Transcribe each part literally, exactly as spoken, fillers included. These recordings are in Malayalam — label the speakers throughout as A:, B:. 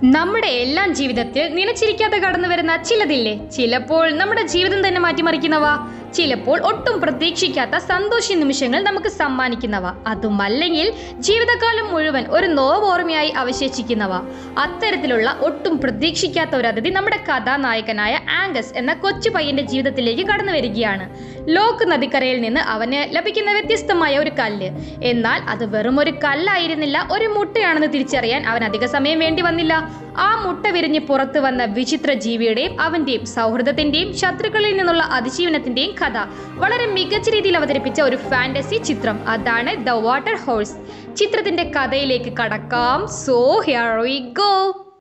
A: നമ്മുടെ എല്ലാം ജീവിതത്തിൽ നിലച്ചിരിക്കാതെ കടന്നു വരുന്ന ചിലതില്ലേ, ചിലപ്പോൾ നമ്മുടെ ജീവിതം തന്നെ മാറ്റിമറിക്കുന്നവ, ചിലപ്പോൾ ഒട്ടും പ്രതീക്ഷിക്കാത്ത സന്തോഷ നിമിഷങ്ങൾ നമുക്ക് സമ്മാനിക്കുന്നവ, അതുമല്ലെങ്കിൽ ജീവിതകാലം മുഴുവൻ ഒരു നോവോർമ്മയായി അവശേഷിക്കുന്നവ. അത്തരത്തിലുള്ള ഒട്ടും പ്രതീക്ഷിക്കാത്ത ഒരു അതിഥി നമ്മുടെ കഥാനായകനായ ആംഗസ് എന്ന കൊച്ചു പയ്യന്റെ ജീവിതത്തിലേക്ക് കടന്നു വരികയാണ്. ലോക്ക് നദിക്കരയിൽ നിന്ന് അവന് ലഭിക്കുന്ന വ്യത്യസ്തമായ ഒരു കല്ല്. എന്നാൽ അത് വെറും ഒരു കല്ലായിരുന്നില്ല, ഒരു മുട്ടയാണെന്ന് തിരിച്ചറിയാൻ അവൻ അധിക സമയം വേണ്ടി വന്നില്ല. ആ മുട്ട വിരിഞ്ഞ് പുറത്തു വന്ന വിചിത്ര ജീവിയുടെയും അവന്റെയും സൗഹൃദത്തിന്റെയും ശത്രുക്കളിൽ നിന്നുള്ള അതിജീവനത്തിന്റെയും കഥ വളരെ മികച്ച രീതിയിൽ അവതരിപ്പിച്ച ഒരു ഫാന്റസി ചിത്രം. അതാണ് ദ വാട്ടർ ഹോഴ്സ്. ചിത്രത്തിന്റെ കഥയിലേക്ക് കടക്കാം. So here we go.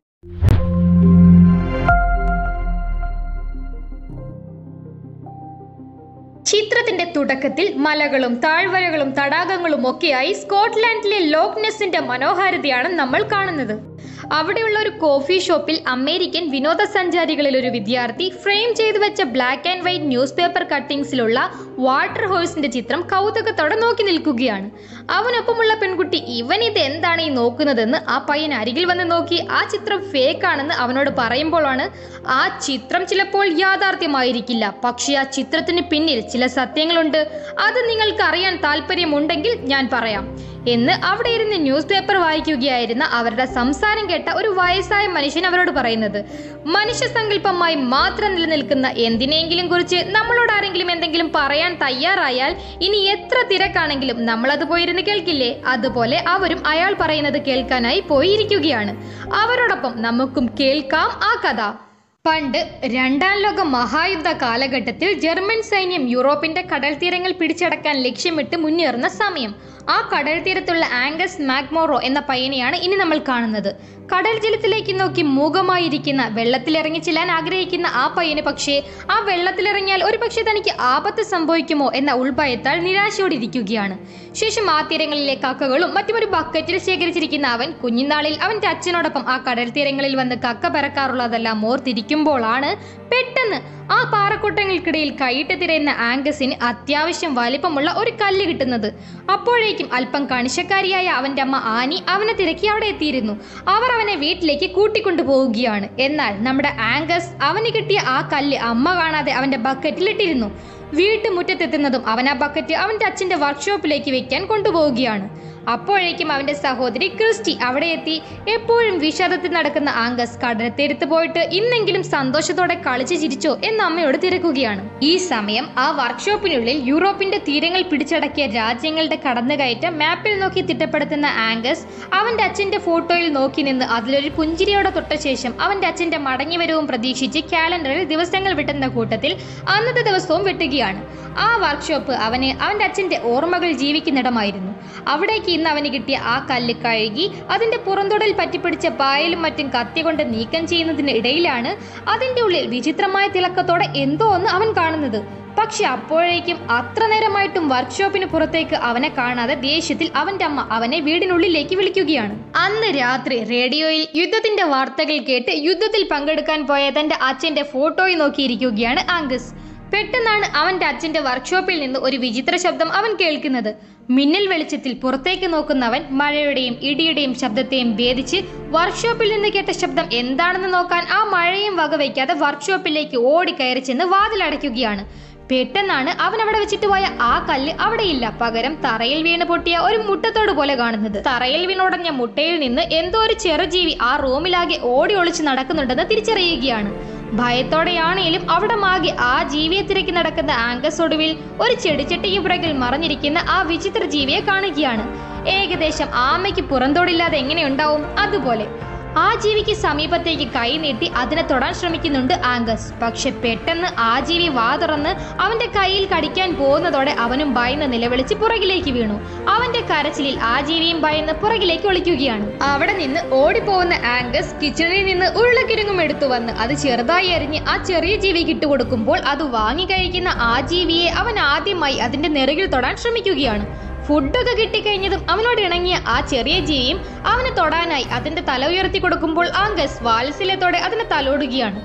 A: ചിത്രത്തിന്റെ തുടക്കത്തിൽ മലകളും താഴ്വരകളും തടാകങ്ങളും ഒക്കെയായി സ്കോട്ട്ലാൻഡിലെ ലോക്ക് നെസ്സിന്റെ മനോഹാരിതയാണ് നമ്മൾ കാണുന്നത്. അവിടെയുള്ള ഒരു കോഫി ഷോപ്പിൽ അമേരിക്കൻ വിനോദസഞ്ചാരികളിൽ ഒരു വിദ്യാർത്ഥി ഫ്രെയിം ചെയ്തു വെച്ച black and white newspaper കട്ടിങ്സിലുള്ള വാട്ടർ ഹോഴ്സിന്റെ ചിത്രം കൗതുകത്തോടെ നോക്കി നിൽക്കുകയാണ്. അവനൊപ്പമുള്ള പെൺകുട്ടി ഇവൻ ഇത് എന്താണ് ഈ നോക്കുന്നതെന്ന് ആ പയ്യൻ അരികിൽ വന്ന് നോക്കി ആ ചിത്രം ഫേക്ക് ആണെന്ന് അവനോട് പറയുമ്പോഴാണ് ആ ചിത്രം ചിലപ്പോൾ യാഥാർത്ഥ്യമായിരിക്കില്ല, പക്ഷെ ആ ചിത്രത്തിന് പിന്നിൽ ചില സത്യങ്ങളുണ്ട്, അത് നിങ്ങൾക്ക് അറിയാൻ താല്പര്യമുണ്ടെങ്കിൽ ഞാൻ പറയാം എന്ന് അവിടെ ഇരുന്ന് ന്യൂസ് പേപ്പർ വായിക്കുകയായിരുന്ന അവരുടെ സംസാരം കേട്ട ഒരു വയസ്സായ മനുഷ്യൻ അവരോട് പറയുന്നത്. മനുഷ്യ സങ്കല്പമായി മാത്രം നിലനിൽക്കുന്ന എന്തിനെങ്കിലും കുറിച്ച് നമ്മളോട് ആരെങ്കിലും എന്തെങ്കിലും പറയാൻ തയ്യാറായാൽ ഇനി എത്ര തിരക്കാണെങ്കിലും നമ്മളത് പോയിരുന്ന് കേൾക്കില്ലേ? അതുപോലെ അവരും അയാൾ പറയുന്നത് കേൾക്കാനായി പോയിരിക്കുകയാണ്. അവരോടൊപ്പം നമുക്കും കേൾക്കാം ആ കഥ. പണ്ട് രണ്ടാം ലോക മഹായുദ്ധ കാലഘട്ടത്തിൽ ജർമ്മൻ സൈന്യം യൂറോപ്പിന്റെ കടൽ തീരങ്ങൾ പിടിച്ചടക്കാൻ ലക്ഷ്യമിട്ട് മുന്നേറുന്ന സമയം ആ കടൽ തീരത്തുള്ള ആംഗസ് മാക്മോറോ എന്ന പയ്യനെയാണ് ഇനി നമ്മൾ കാണുന്നത്. കടൽ ജലത്തിലേക്ക് നോക്കി മൂകമായിരിക്കുന്ന, വെള്ളത്തിലിറങ്ങി ചെല്ലാൻ ആഗ്രഹിക്കുന്ന ആ പയ്യന് പക്ഷേ ആ വെള്ളത്തിലിറങ്ങിയാൽ ഒരു പക്ഷേ തനിക്ക് ആപത്ത് സംഭവിക്കുമോ എന്ന ഉൾഭയത്താൽ നിരാശയോടിരിക്കുകയാണ്. ശേഷം ആ തീരങ്ങളിലെ കക്കകളും മറ്റുമൊരു ബക്കറ്റിൽ ശേഖരിച്ചിരിക്കുന്ന അവൻ കുഞ്ഞുനാളിൽ അവന്റെ അച്ഛനോടൊപ്പം ആ കടൽ തീരങ്ങളിൽ വന്ന് കക്ക പറക്കാറുള്ളതെല്ലാം ഓർത്തിരിക്കുമ്പോഴാണ് പെട്ടെന്ന് ആ പാറക്കൂട്ടങ്ങൾക്കിടയിൽ കൈയിട്ട് തിരയുന്ന ആംഗസിന് അത്യാവശ്യം വലിപ്പമുള്ള ഒരു കല്ല് കിട്ടുന്നത്. അപ്പോഴേക്കും അല്പം കണിശക്കാരിയായ അവന്റെ അമ്മ ആനി അവനെ തിരക്കി അവിടെ എത്തിയിരുന്നു. അവർ അവനെ വീട്ടിലേക്ക് കൂട്ടിക്കൊണ്ടു പോവുകയാണ്. എന്നാൽ നമ്മുടെ ആംഗസ് അവന് കിട്ടിയ ആ കല്ല് അമ്മ കാണാതെ അവന്റെ ബക്കറ്റിലിട്ടിരുന്നു. വീട്ടുമുറ്റത്തെത്തുന്നതും അവൻ ആ ബക്കറ്റ് അവന്റെ അച്ഛന്റെ വർക്ക്ഷോപ്പിലേക്ക് വെക്കാൻ കൊണ്ടുപോവുകയാണ്. അപ്പോഴേക്കും അവന്റെ സഹോദരി ക്രിസ്റ്റി അവിടെ എത്തി. എപ്പോഴും വിഷാദത്തിൽ നടക്കുന്ന ആംഗസ് കടലത്തേരുത്ത് പോയിട്ട് ഇന്നെങ്കിലും സന്തോഷത്തോടെ കളിച്ച് ചിരിച്ചോ എന്ന് അമ്മയോട് തിരക്കുകയാണ്. ഈ സമയം ആ വർക്ക്ഷോപ്പിനുള്ളിൽ യൂറോപ്പിന്റെ തീരങ്ങൾ പിടിച്ചടക്കിയ രാജ്യങ്ങളുടെ കടന്നുകയറ്റം മാപ്പിൽ നോക്കി തിട്ടപ്പെടുത്തുന്ന ആംഗസ് അവന്റെ അച്ഛന്റെ ഫോട്ടോയിൽ നോക്കി നിന്ന് അതിലൊരു പുഞ്ചിരിയോടെ തൊട്ട ശേഷം അവന്റെ അച്ഛന്റെ മടങ്ങിവരവും പ്രതീക്ഷിച്ച് കാലണ്ടറിൽ ദിവസങ്ങൾ വെട്ടുന്ന കൂട്ടത്തിൽ അന്നത്തെ ദിവസവും വെട്ടുകയാണ്. ആ വർക്ക്ഷോപ്പ് അവന് അവന്റെ അച്ഛന്റെ ഓർമ്മകൾ ജീവിക്കുന്നിടമായിരുന്നു. അവിടേക്ക് ഇന്ന് അവന് കിട്ടിയ ആ കല്ല് കഴുകി അതിന്റെ പുറംതൊടൽ പറ്റിപ്പിടിച്ച പായലും മറ്റും കത്തി കൊണ്ട് നീക്കം ചെയ്യുന്നതിന് ഇടയിലാണ് അതിന്റെ ഉള്ളിൽ വിചിത്രമായ തിളക്കത്തോടെ എന്തോ ഒന്ന് അവൻ കാണുന്നത്. പക്ഷെ അപ്പോഴേക്കും അത്ര നേരമായിട്ടും വർക്ക്ഷോപ്പിന് പുറത്തേക്ക് അവനെ കാണാതെ ദേഷ്യത്തിൽ അവന്റെ അമ്മ അവനെ വീടിനുള്ളിലേക്ക് വിളിക്കുകയാണ്. അന്ന് രാത്രി റേഡിയോയിൽ യുദ്ധത്തിന്റെ വാർത്തകൾ കേട്ട് യുദ്ധത്തിൽ പങ്കെടുക്കാൻ പോയ തന്റെ അച്ഛന്റെ ഫോട്ടോയിൽ നോക്കിയിരിക്കുകയാണ് ആംഗസ്. പെട്ടെന്നാണ് അവന്റെ അച്ഛന്റെ വർക്ക്ഷോപ്പിൽ നിന്ന് ഒരു വിചിത്ര ശബ്ദം അവൻ കേൾക്കുന്നത്. മിന്നൽ വെളിച്ചത്തിൽ പുറത്തേക്ക് നോക്കുന്നവൻ മഴയുടെയും ഇടിയുടെയും ശബ്ദത്തെയും ഭേദിച്ച് വർക്ക്ഷോപ്പിൽ നിന്ന് കേട്ട ശബ്ദം എന്താണെന്ന് നോക്കാൻ ആ മഴയും വകവയ്ക്കാതെ വർക്ക്ഷോപ്പിലേക്ക് ഓടിക്കയറി ചെന്ന് വാതിലടയ്ക്കുകയാണ്. പെട്ടെന്നാണ് അവൻ അവിടെ വെച്ചിട്ട് പോയ ആ കല്ല് അവിടെയില്ല, പകരം തറയിൽ വീണ് പൊട്ടിയ ഒരു മുട്ടത്തോട് പോലെ കാണുന്നത്. തറയിൽ വീണുടഞ്ഞ മുട്ടയിൽ നിന്ന് എന്തോ ഒരു ചെറുജീവി ആ റൂമിലാകെ ഓടി ഒളിച്ച് നടക്കുന്നുണ്ടെന്ന് തിരിച്ചറിയുകയാണ്. ഭയത്തോടെയാണേലും അവിടെ മാകെ ആ ജീവിയെ തിരക്കി നടക്കുന്ന ആംഗസ് ഒടുവിൽ ഒരു ചെടിച്ചട്ടിക്ക് പുറകിൽ മറഞ്ഞിരിക്കുന്ന ആ വിചിത്ര ജീവിയെ കാണുകയാണ്. ഏകദേശം ആമയ്ക്ക് പുറന്തോടില്ലാതെ എങ്ങനെയുണ്ടാവും അതുപോലെ ആ ജീവിക്ക് സമീപത്തേക്ക് കൈ നീട്ടി അതിനെ തൊടാൻ ശ്രമിക്കുന്നുണ്ട് ആംഗസ്. പക്ഷെ പെട്ടെന്ന് ആ ജീവി വാ തുറന്ന് അവന്റെ കയ്യിൽ കടിക്കാൻ പോകുന്നതോടെ അവനും ഭയന്ന് നിലവിളിച്ച് പുറകിലേക്ക് വീണു. അവന്റെ കരച്ചിലിൽ ആ ജീവിയും ഭയന്ന് പുറകിലേക്ക് ഒളിക്കുകയാണ്. അവിടെ നിന്ന് ഓടിപ്പോകുന്ന ആംഗസ് കിച്ചണിൽ നിന്ന് ഉരുളക്കിഴങ്ങും എടുത്തു വന്ന് അത് ചെറുതായി അരിഞ്ഞ് ആ ചെറിയ ജീവിക്ക് ഇട്ടുകൊടുക്കുമ്പോൾ അത് വാങ്ങി കഴിക്കുന്ന ആ ജീവിയെ അവൻ ആദ്യമായി അതിന്റെ നെറുകിൽ തൊടാൻ ശ്രമിക്കുകയാണ്. ഫുഡൊക്കെ കിട്ടിക്കഴിഞ്ഞതും അവനോട് ഇണങ്ങിയ ആ ചെറിയ ജീവിയും അവന് തൊടാനായി അതിന്റെ തല ഉയർത്തി കൊടുക്കുമ്പോൾ ആംഗസ് വാത്സല്യത്തോടെ അതിനെ തലോടുകയാണ്.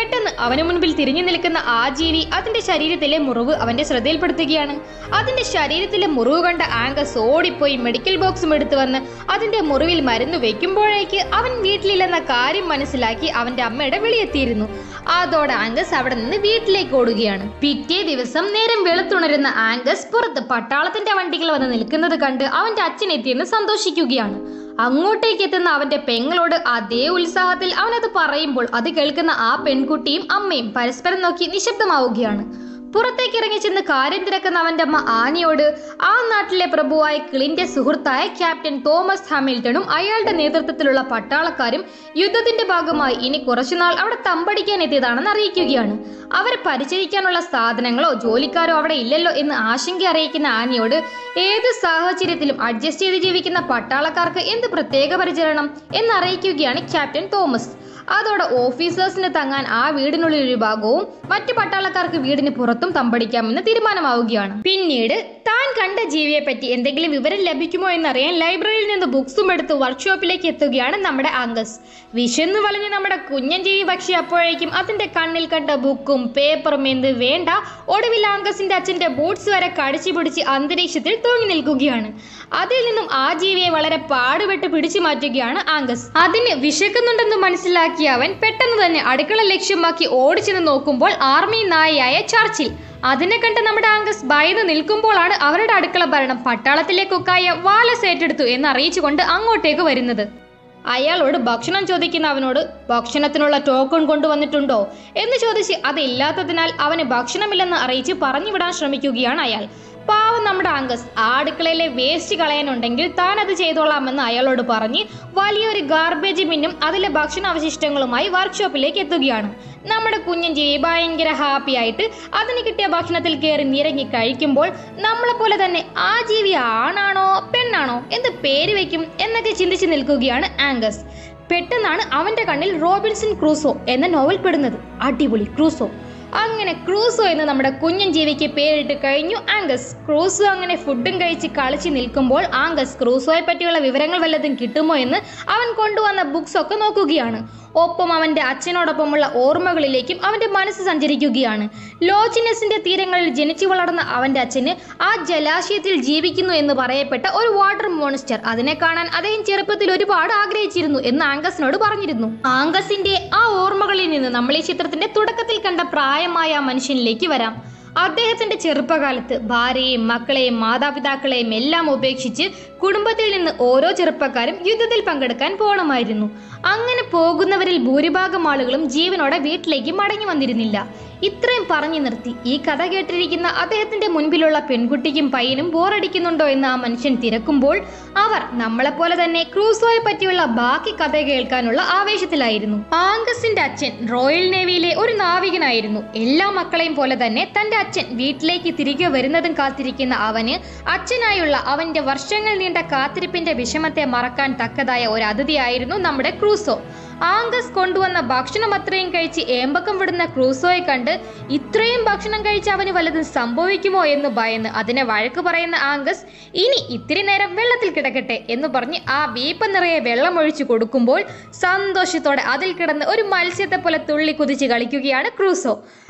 A: പെട്ടെന്ന് അവന് മുൻപിൽ തിരിഞ്ഞു നിൽക്കുന്ന ആ ജീവി അതിന്റെ ശരീരത്തിലെ മുറിവ് അവന്റെ ശ്രദ്ധയിൽപ്പെടുത്തുകയാണ്. അതിന്റെ ശരീരത്തിലെ മുറിവ് കണ്ട ആംഗസ് ഓടിപ്പോയി മെഡിക്കൽ ബോക്സും എടുത്തു വന്ന് അതിന്റെ മുറിവിൽ മരുന്ന് വെക്കുമ്പോഴേക്ക് അവൻ വീട്ടിലില്ലെന്ന കാര്യം മനസ്സിലാക്കി അവന്റെ അമ്മയുടെ വിളിയെത്തിയിരുന്നു. അതോടെ ആംഗസ് അവിടെ നിന്ന് വീട്ടിലേക്ക് ഓടുകയാണ്. പിറ്റേ ദിവസം നേരം വെളുത്തുണരുന്ന ആംഗസ് പുറത്ത് പട്ടാളത്തിന്റെ വണ്ടികൾ വന്ന് നിൽക്കുന്നത് കണ്ട് അവന്റെ അച്ഛൻ എത്തിയെന്ന് സന്തോഷിക്കുകയാണ്. അങ്ങോട്ടേക്ക് എത്തുന്ന അവന്റെ പെങ്ങളോട് അതേ ഉത്സാഹത്തിൽ അവനത് പറയുമ്പോൾ അത് കേൾക്കുന്ന ആ പെൺകുട്ടിയും അമ്മയും പരസ്പരം നോക്കി നിശബ്ദമാവുകയാണ്. പുറത്തേക്ക് ഇറങ്ങി ചെന്ന് കാര്യം തിരക്കുന്ന അവന്റെ അമ്മ ആനിയോട് ആ നാട്ടിലെ പ്രഭുവായ ക്ലിന്റെ സുഹൃത്തായ ക്യാപ്റ്റൻ തോമസ് ഹാമിൽട്ടണും അയാളുടെ നേതൃത്വത്തിലുള്ള പട്ടാളക്കാരും യുദ്ധത്തിന്റെ ഭാഗമായി ഇനി കുറച്ചുനാൾ അവിടെ തമ്പടിക്കാൻ എത്തിയതാണെന്ന് അറിയിക്കുകയാണ്. അവരെ പരിചരിക്കാനുള്ള സാധനങ്ങളോ ജോലിക്കാരോ അവിടെ ഇല്ലല്ലോ എന്ന് ആശങ്ക അറിയിക്കുന്ന ആനിയോട് ഏത് സാഹചര്യത്തിലും അഡ്ജസ്റ്റ് ചെയ്ത് ജീവിക്കുന്ന പട്ടാളക്കാർക്ക് എന്ത് പ്രത്യേക പരിചരണം എന്നറിയിക്കുകയാണ് ക്യാപ്റ്റൻ തോമസ്. അതോടെ ഓഫീസേഴ്സിന് തങ്ങാൻ ആ വീടിനുള്ളിൽ ഒരു ഭാഗവും മറ്റു പട്ടാളക്കാർക്ക് വീടിന് പുറത്തും തമ്പടിക്കാമെന്ന് തീരുമാനമാവുകയാണ്. പിന്നീട് താൻ കണ്ട ജീവിയെ പറ്റി എന്തെങ്കിലും വിവരം ലഭിക്കുമോ എന്നറിയാൻ ലൈബ്രറിയിൽ നിന്ന് ബുക്സും എടുത്ത് വർക്ക്ഷോപ്പിലേക്ക് എത്തുകയാണ് നമ്മുടെ ആംഗസ്. വിശന്നു വളഞ്ഞ് നമ്മുടെ കുഞ്ഞൻ ജീവി പക്ഷി അപ്പോഴേക്കും അതിന്റെ കണ്ണിൽ കണ്ട ബുക്കും പേപ്പറും എന്ത് വേണ്ട ഒടുവിൽ ആംഗസിന്റെ അച്ഛന്റെ ബൂട്ട്സ് വരെ കടിച്ചു പിടിച്ച് അന്തരീക്ഷത്തിൽ തൂങ്ങി നിൽക്കുകയാണ്. അതിൽ നിന്നും ആ ജീവിയെ വളരെ പാടുപെട്ട് പിടിച്ചു മാറ്റുകയാണ് ആംഗസ്. അതിന് വിശക്കുന്നുണ്ടെന്ന് മനസ്സിലാക്കി അവൻ പെട്ടെന്ന് തന്നെ അടുക്കള ലക്ഷ്യമാക്കി ഓടിച്ചെന്ന് നോക്കുമ്പോൾ ആർമി നായയായ ചർച്ചിൽ അതിനെ കണ്ട് നമ്മുടെ ആംഗസ് ഭയന്ന് നിൽക്കുമ്പോഴാണ് അവരുടെ അടുക്കള ഭരണം പട്ടാളത്തിലെ കുക്കായ വാലസ് ഏറ്റെടുത്തു എന്ന് അറിയിച്ചുകൊണ്ട് അങ്ങോട്ടേക്ക് വരുന്നത്. അയാളോട് ഭക്ഷണം ചോദിക്കുന്ന അവനോട് ഭക്ഷണത്തിനുള്ള ടോക്കൺ കൊണ്ടുവന്നിട്ടുണ്ടോ എന്ന് ചോദിച്ച് അതില്ലാത്തതിനാൽ അവന് ഭക്ഷണമില്ലെന്ന് അറിയിച്ച് പറഞ്ഞു വിടാൻ ശ്രമിക്കുകയാണ് അയാൾ. പാവം നമ്മുടെ ആംഗസ് ആ അടുക്കളയിലെ വേസ്റ്റ് കളയാനുണ്ടെങ്കിൽ താൻ അത് ചെയ്തോളാമെന്ന് അയാളോട് പറഞ്ഞ് വലിയൊരു ഗാർബേജ് ബിന്നും അതിലെ ഭക്ഷണാവശിഷ്ടങ്ങളുമായി വർക്ക്ഷോപ്പിലേക്ക് എത്തുകയാണ്. നമ്മുടെ കുഞ്ഞൻ ജീവി ഭയങ്കര ഹാപ്പി ആയിട്ട് അതിന് കിട്ടിയ ഭക്ഷണത്തിൽ കയറി നിരങ്ങി കഴിക്കുമ്പോൾ നമ്മളെപ്പോലെ തന്നെ ആ ജീവി ആണാണോ പെണ്ണാണോ എന്ത് പേര് വയ്ക്കും എന്നൊക്കെ ചിന്തിച്ച് നിൽക്കുകയാണ് ആംഗസ്. പെട്ടെന്നാണ് അവന്റെ കണ്ണിൽ റോബിൻസൺ ക്രൂസോ എന്ന നോവൽ പെടുന്നത്. അടിപൊളി ക്രൂസോ. അങ്ങനെ ക്രൂസോ എന്ന് നമ്മുടെ കുഞ്ഞൻ ജീവിക്ക് പേരിട്ട് കഴിഞ്ഞു ആംഗസ്. ക്രൂസോ അങ്ങനെ ഫുഡും കഴിച്ച് കളിച്ച് നിൽക്കുമ്പോൾ ആംഗസ് ക്രൂസോയെ പറ്റിയുള്ള വിവരങ്ങൾ വല്ലതും കിട്ടുമോ എന്ന് അവൻ കൊണ്ടുവന്ന ബുക്സ് ഒക്കെ നോക്കുകയാണ്. ഒപ്പം അവന്റെ അച്ഛനോടൊപ്പമുള്ള ഓർമ്മകളിലേക്കും അവന്റെ മനസ്സ് സഞ്ചരിക്കുകയാണ്. ലോച്ചിനെസിന്റെ തീരങ്ങളിൽ ജനിച്ചു വളർന്ന അവന്റെ അച്ഛന് ആ ജലാശയത്തിൽ ജീവിക്കുന്നു എന്ന് പറയപ്പെട്ട ഒരു വാട്ടർ മോൺസ്റ്റർ അതിനെ കാണാൻ അദ്ദേഹം ചെറുപ്പത്തിൽ ഒരുപാട് ആഗ്രഹിച്ചിരുന്നു എന്ന് ആംഗസിനോട് പറഞ്ഞിരുന്നു. ആംഗസിന്റെ ആ ഓർമ്മകളിൽ നിന്ന് നമ്മൾ ഈ ചിത്രത്തിന്റെ തുടക്കത്തിൽ കണ്ട പ്രായമായ ആ മനുഷ്യനിലേക്ക് വരാം. അദ്ദേഹത്തിന്റെ ചെറുപ്പകാലത്ത് ഭാര്യയെയും മക്കളെയും മാതാപിതാക്കളെയും എല്ലാം ഉപേക്ഷിച്ച് കുടുംബത്തിൽ നിന്ന് ഓരോ ചെറുപ്പക്കാരും യുദ്ധത്തിൽ പങ്കെടുക്കാൻ പോകണമായിരുന്നു. അങ്ങനെ പോകുന്നവരിൽ ഭൂരിഭാഗം ആളുകളും ജീവനോടെ വീട്ടിലേക്ക് മടങ്ങി വന്നിരുന്നില്ല. ഇത്രയും പറഞ്ഞു നിർത്തി ഈ കഥ കേട്ടിരിക്കുന്ന അദ്ദേഹത്തിന്റെ മുൻപിലുള്ള പെൺകുട്ടിക്കും പയ്യനും ബോറടിക്കുന്നുണ്ടോ എന്ന് ആ മനുഷ്യൻ തിരക്കുമ്പോൾ അവർ നമ്മളെപ്പോലെ തന്നെ ക്രൂസോയെ പറ്റിയുള്ള ബാക്കി കഥ കേൾക്കാനുള്ള ആവേശത്തിലായിരുന്നു. ആംഗസിന്റെ അച്ഛൻ റോയൽ നേവിയിലെ ഒരു നാവികനായിരുന്നു. എല്ലാ മക്കളെയും പോലെ തന്നെ തന്റെ അച്ഛൻ വീട്ടിലേക്ക് തിരികെ വരുന്നതും കാത്തിരിക്കുന്ന അവന് അച്ഛനായുള്ള അവന്റെ വർഷങ്ങൾ നീണ്ട കാത്തിരിപ്പിന്റെ വിഷമത്തെ മറക്കാൻ തക്കതായ ഒരു അതിഥിയായിരുന്നു നമ്മുടെ ക്രൂസോ. ആംഗസ് കൊണ്ടുവന്ന ഭക്ഷണം അത്രയും കഴിച്ച് ഏമ്പക്കം വിടുന്ന ക്രൂസോയെ കണ്ട് ഇത്രയും ഭക്ഷണം കഴിച്ച് അവന് വല്ലതും സംഭവിക്കുമോ എന്ന് ഭയന്ന് അതിനെ വഴക്ക് പറയുന്ന ആംഗസ് ഇനി ഇത്തിരി നേരം വെള്ളത്തിൽ കിടക്കട്ടെ എന്ന് പറഞ്ഞ് ആ വീപ്പ നിറയെ വെള്ളം ഒഴിച്ചു കൊടുക്കുമ്പോൾ സന്തോഷത്തോടെ അതിൽ കിടന്ന് ഒരു മത്സ്യത്തെ പോലെ തുള്ളി കുതിച്ച് കളിക്കുകയാണ് ക്രൂസോ.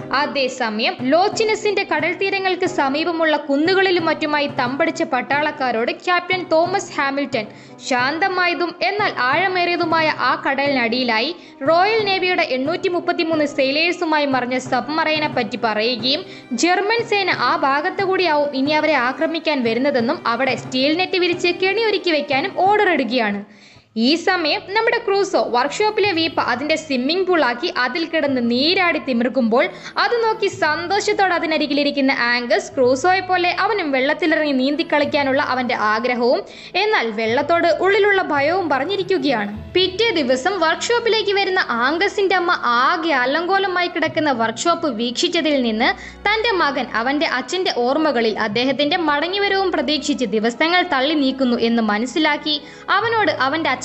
A: അതേസമയം ലോച്ചിനസിന്റെ കടൽ തീരങ്ങൾക്ക് സമീപമുള്ള കുന്നുകളിലും മറ്റുമായി തമ്പടിച്ച പട്ടാളക്കാരോട് ക്യാപ്റ്റൻ തോമസ് ഹാമിൽട്ടൺ ശാന്തമായതും എന്നാൽ ആഴമേറിയതുമായ ആ കടലിനടിയിലായി റോയൽ നേവിയുടെ എണ്ണൂറ്റി മുപ്പത്തി മൂന്ന് സെയിലേഴ്സുമായി മറിഞ്ഞ സബ്മറൈനെ പറ്റി പറയുകയും ജർമ്മൻ സേന ആ ഭാഗത്തു കൂടിയാവും ഇനി അവരെ ആക്രമിക്കാൻ വരുന്നതെന്നും അവിടെ സ്റ്റീൽ നെറ്റ് വിരിച്ച് കെണിയൊരുക്കി വെക്കാനും ഓർഡർ ഇടുകയാണ്. ഈ സമയം നമ്മുടെ ക്രൂസോ വർക്ക്ഷോപ്പിലെ വീപ്പ അതിന്റെ സ്വിമ്മിംഗ് പൂളാക്കി അതിൽ കിടന്ന് നീരാടി തിമിർക്കുമ്പോൾ അത് നോക്കി സന്തോഷത്തോടെ അതിനരികിലിരിക്കുന്ന ആംഗസ് ക്രൂസോയെ പോലെ അവനും വെള്ളത്തിലിറങ്ങി നീന്തി കളിക്കാനുള്ള അവന്റെ ആഗ്രഹവും എന്നാൽ വെള്ളത്തോട് ഉള്ളിലുള്ള ഭയവും പറഞ്ഞിരിക്കുകയാണ്. പിറ്റേ ദിവസം വർക്ക്ഷോപ്പിലേക്ക് വരുന്ന ആംഗസിന്റെ അമ്മ ആകെ അലങ്കോലമായി കിടക്കുന്ന വർക്ക്ഷോപ്പ് വീക്ഷിച്ചതിൽ നിന്ന് തന്റെ മകൻ അവന്റെ അച്ഛന്റെ ഓർമ്മകളിൽ അദ്ദേഹത്തിന്റെ മടങ്ങിവരവും പ്രതീക്ഷിച്ച് ദിവസങ്ങൾ തള്ളി നീക്കുന്നു എന്ന് മനസ്സിലാക്കി അവനോട് അവന്റെ അച്ഛൻ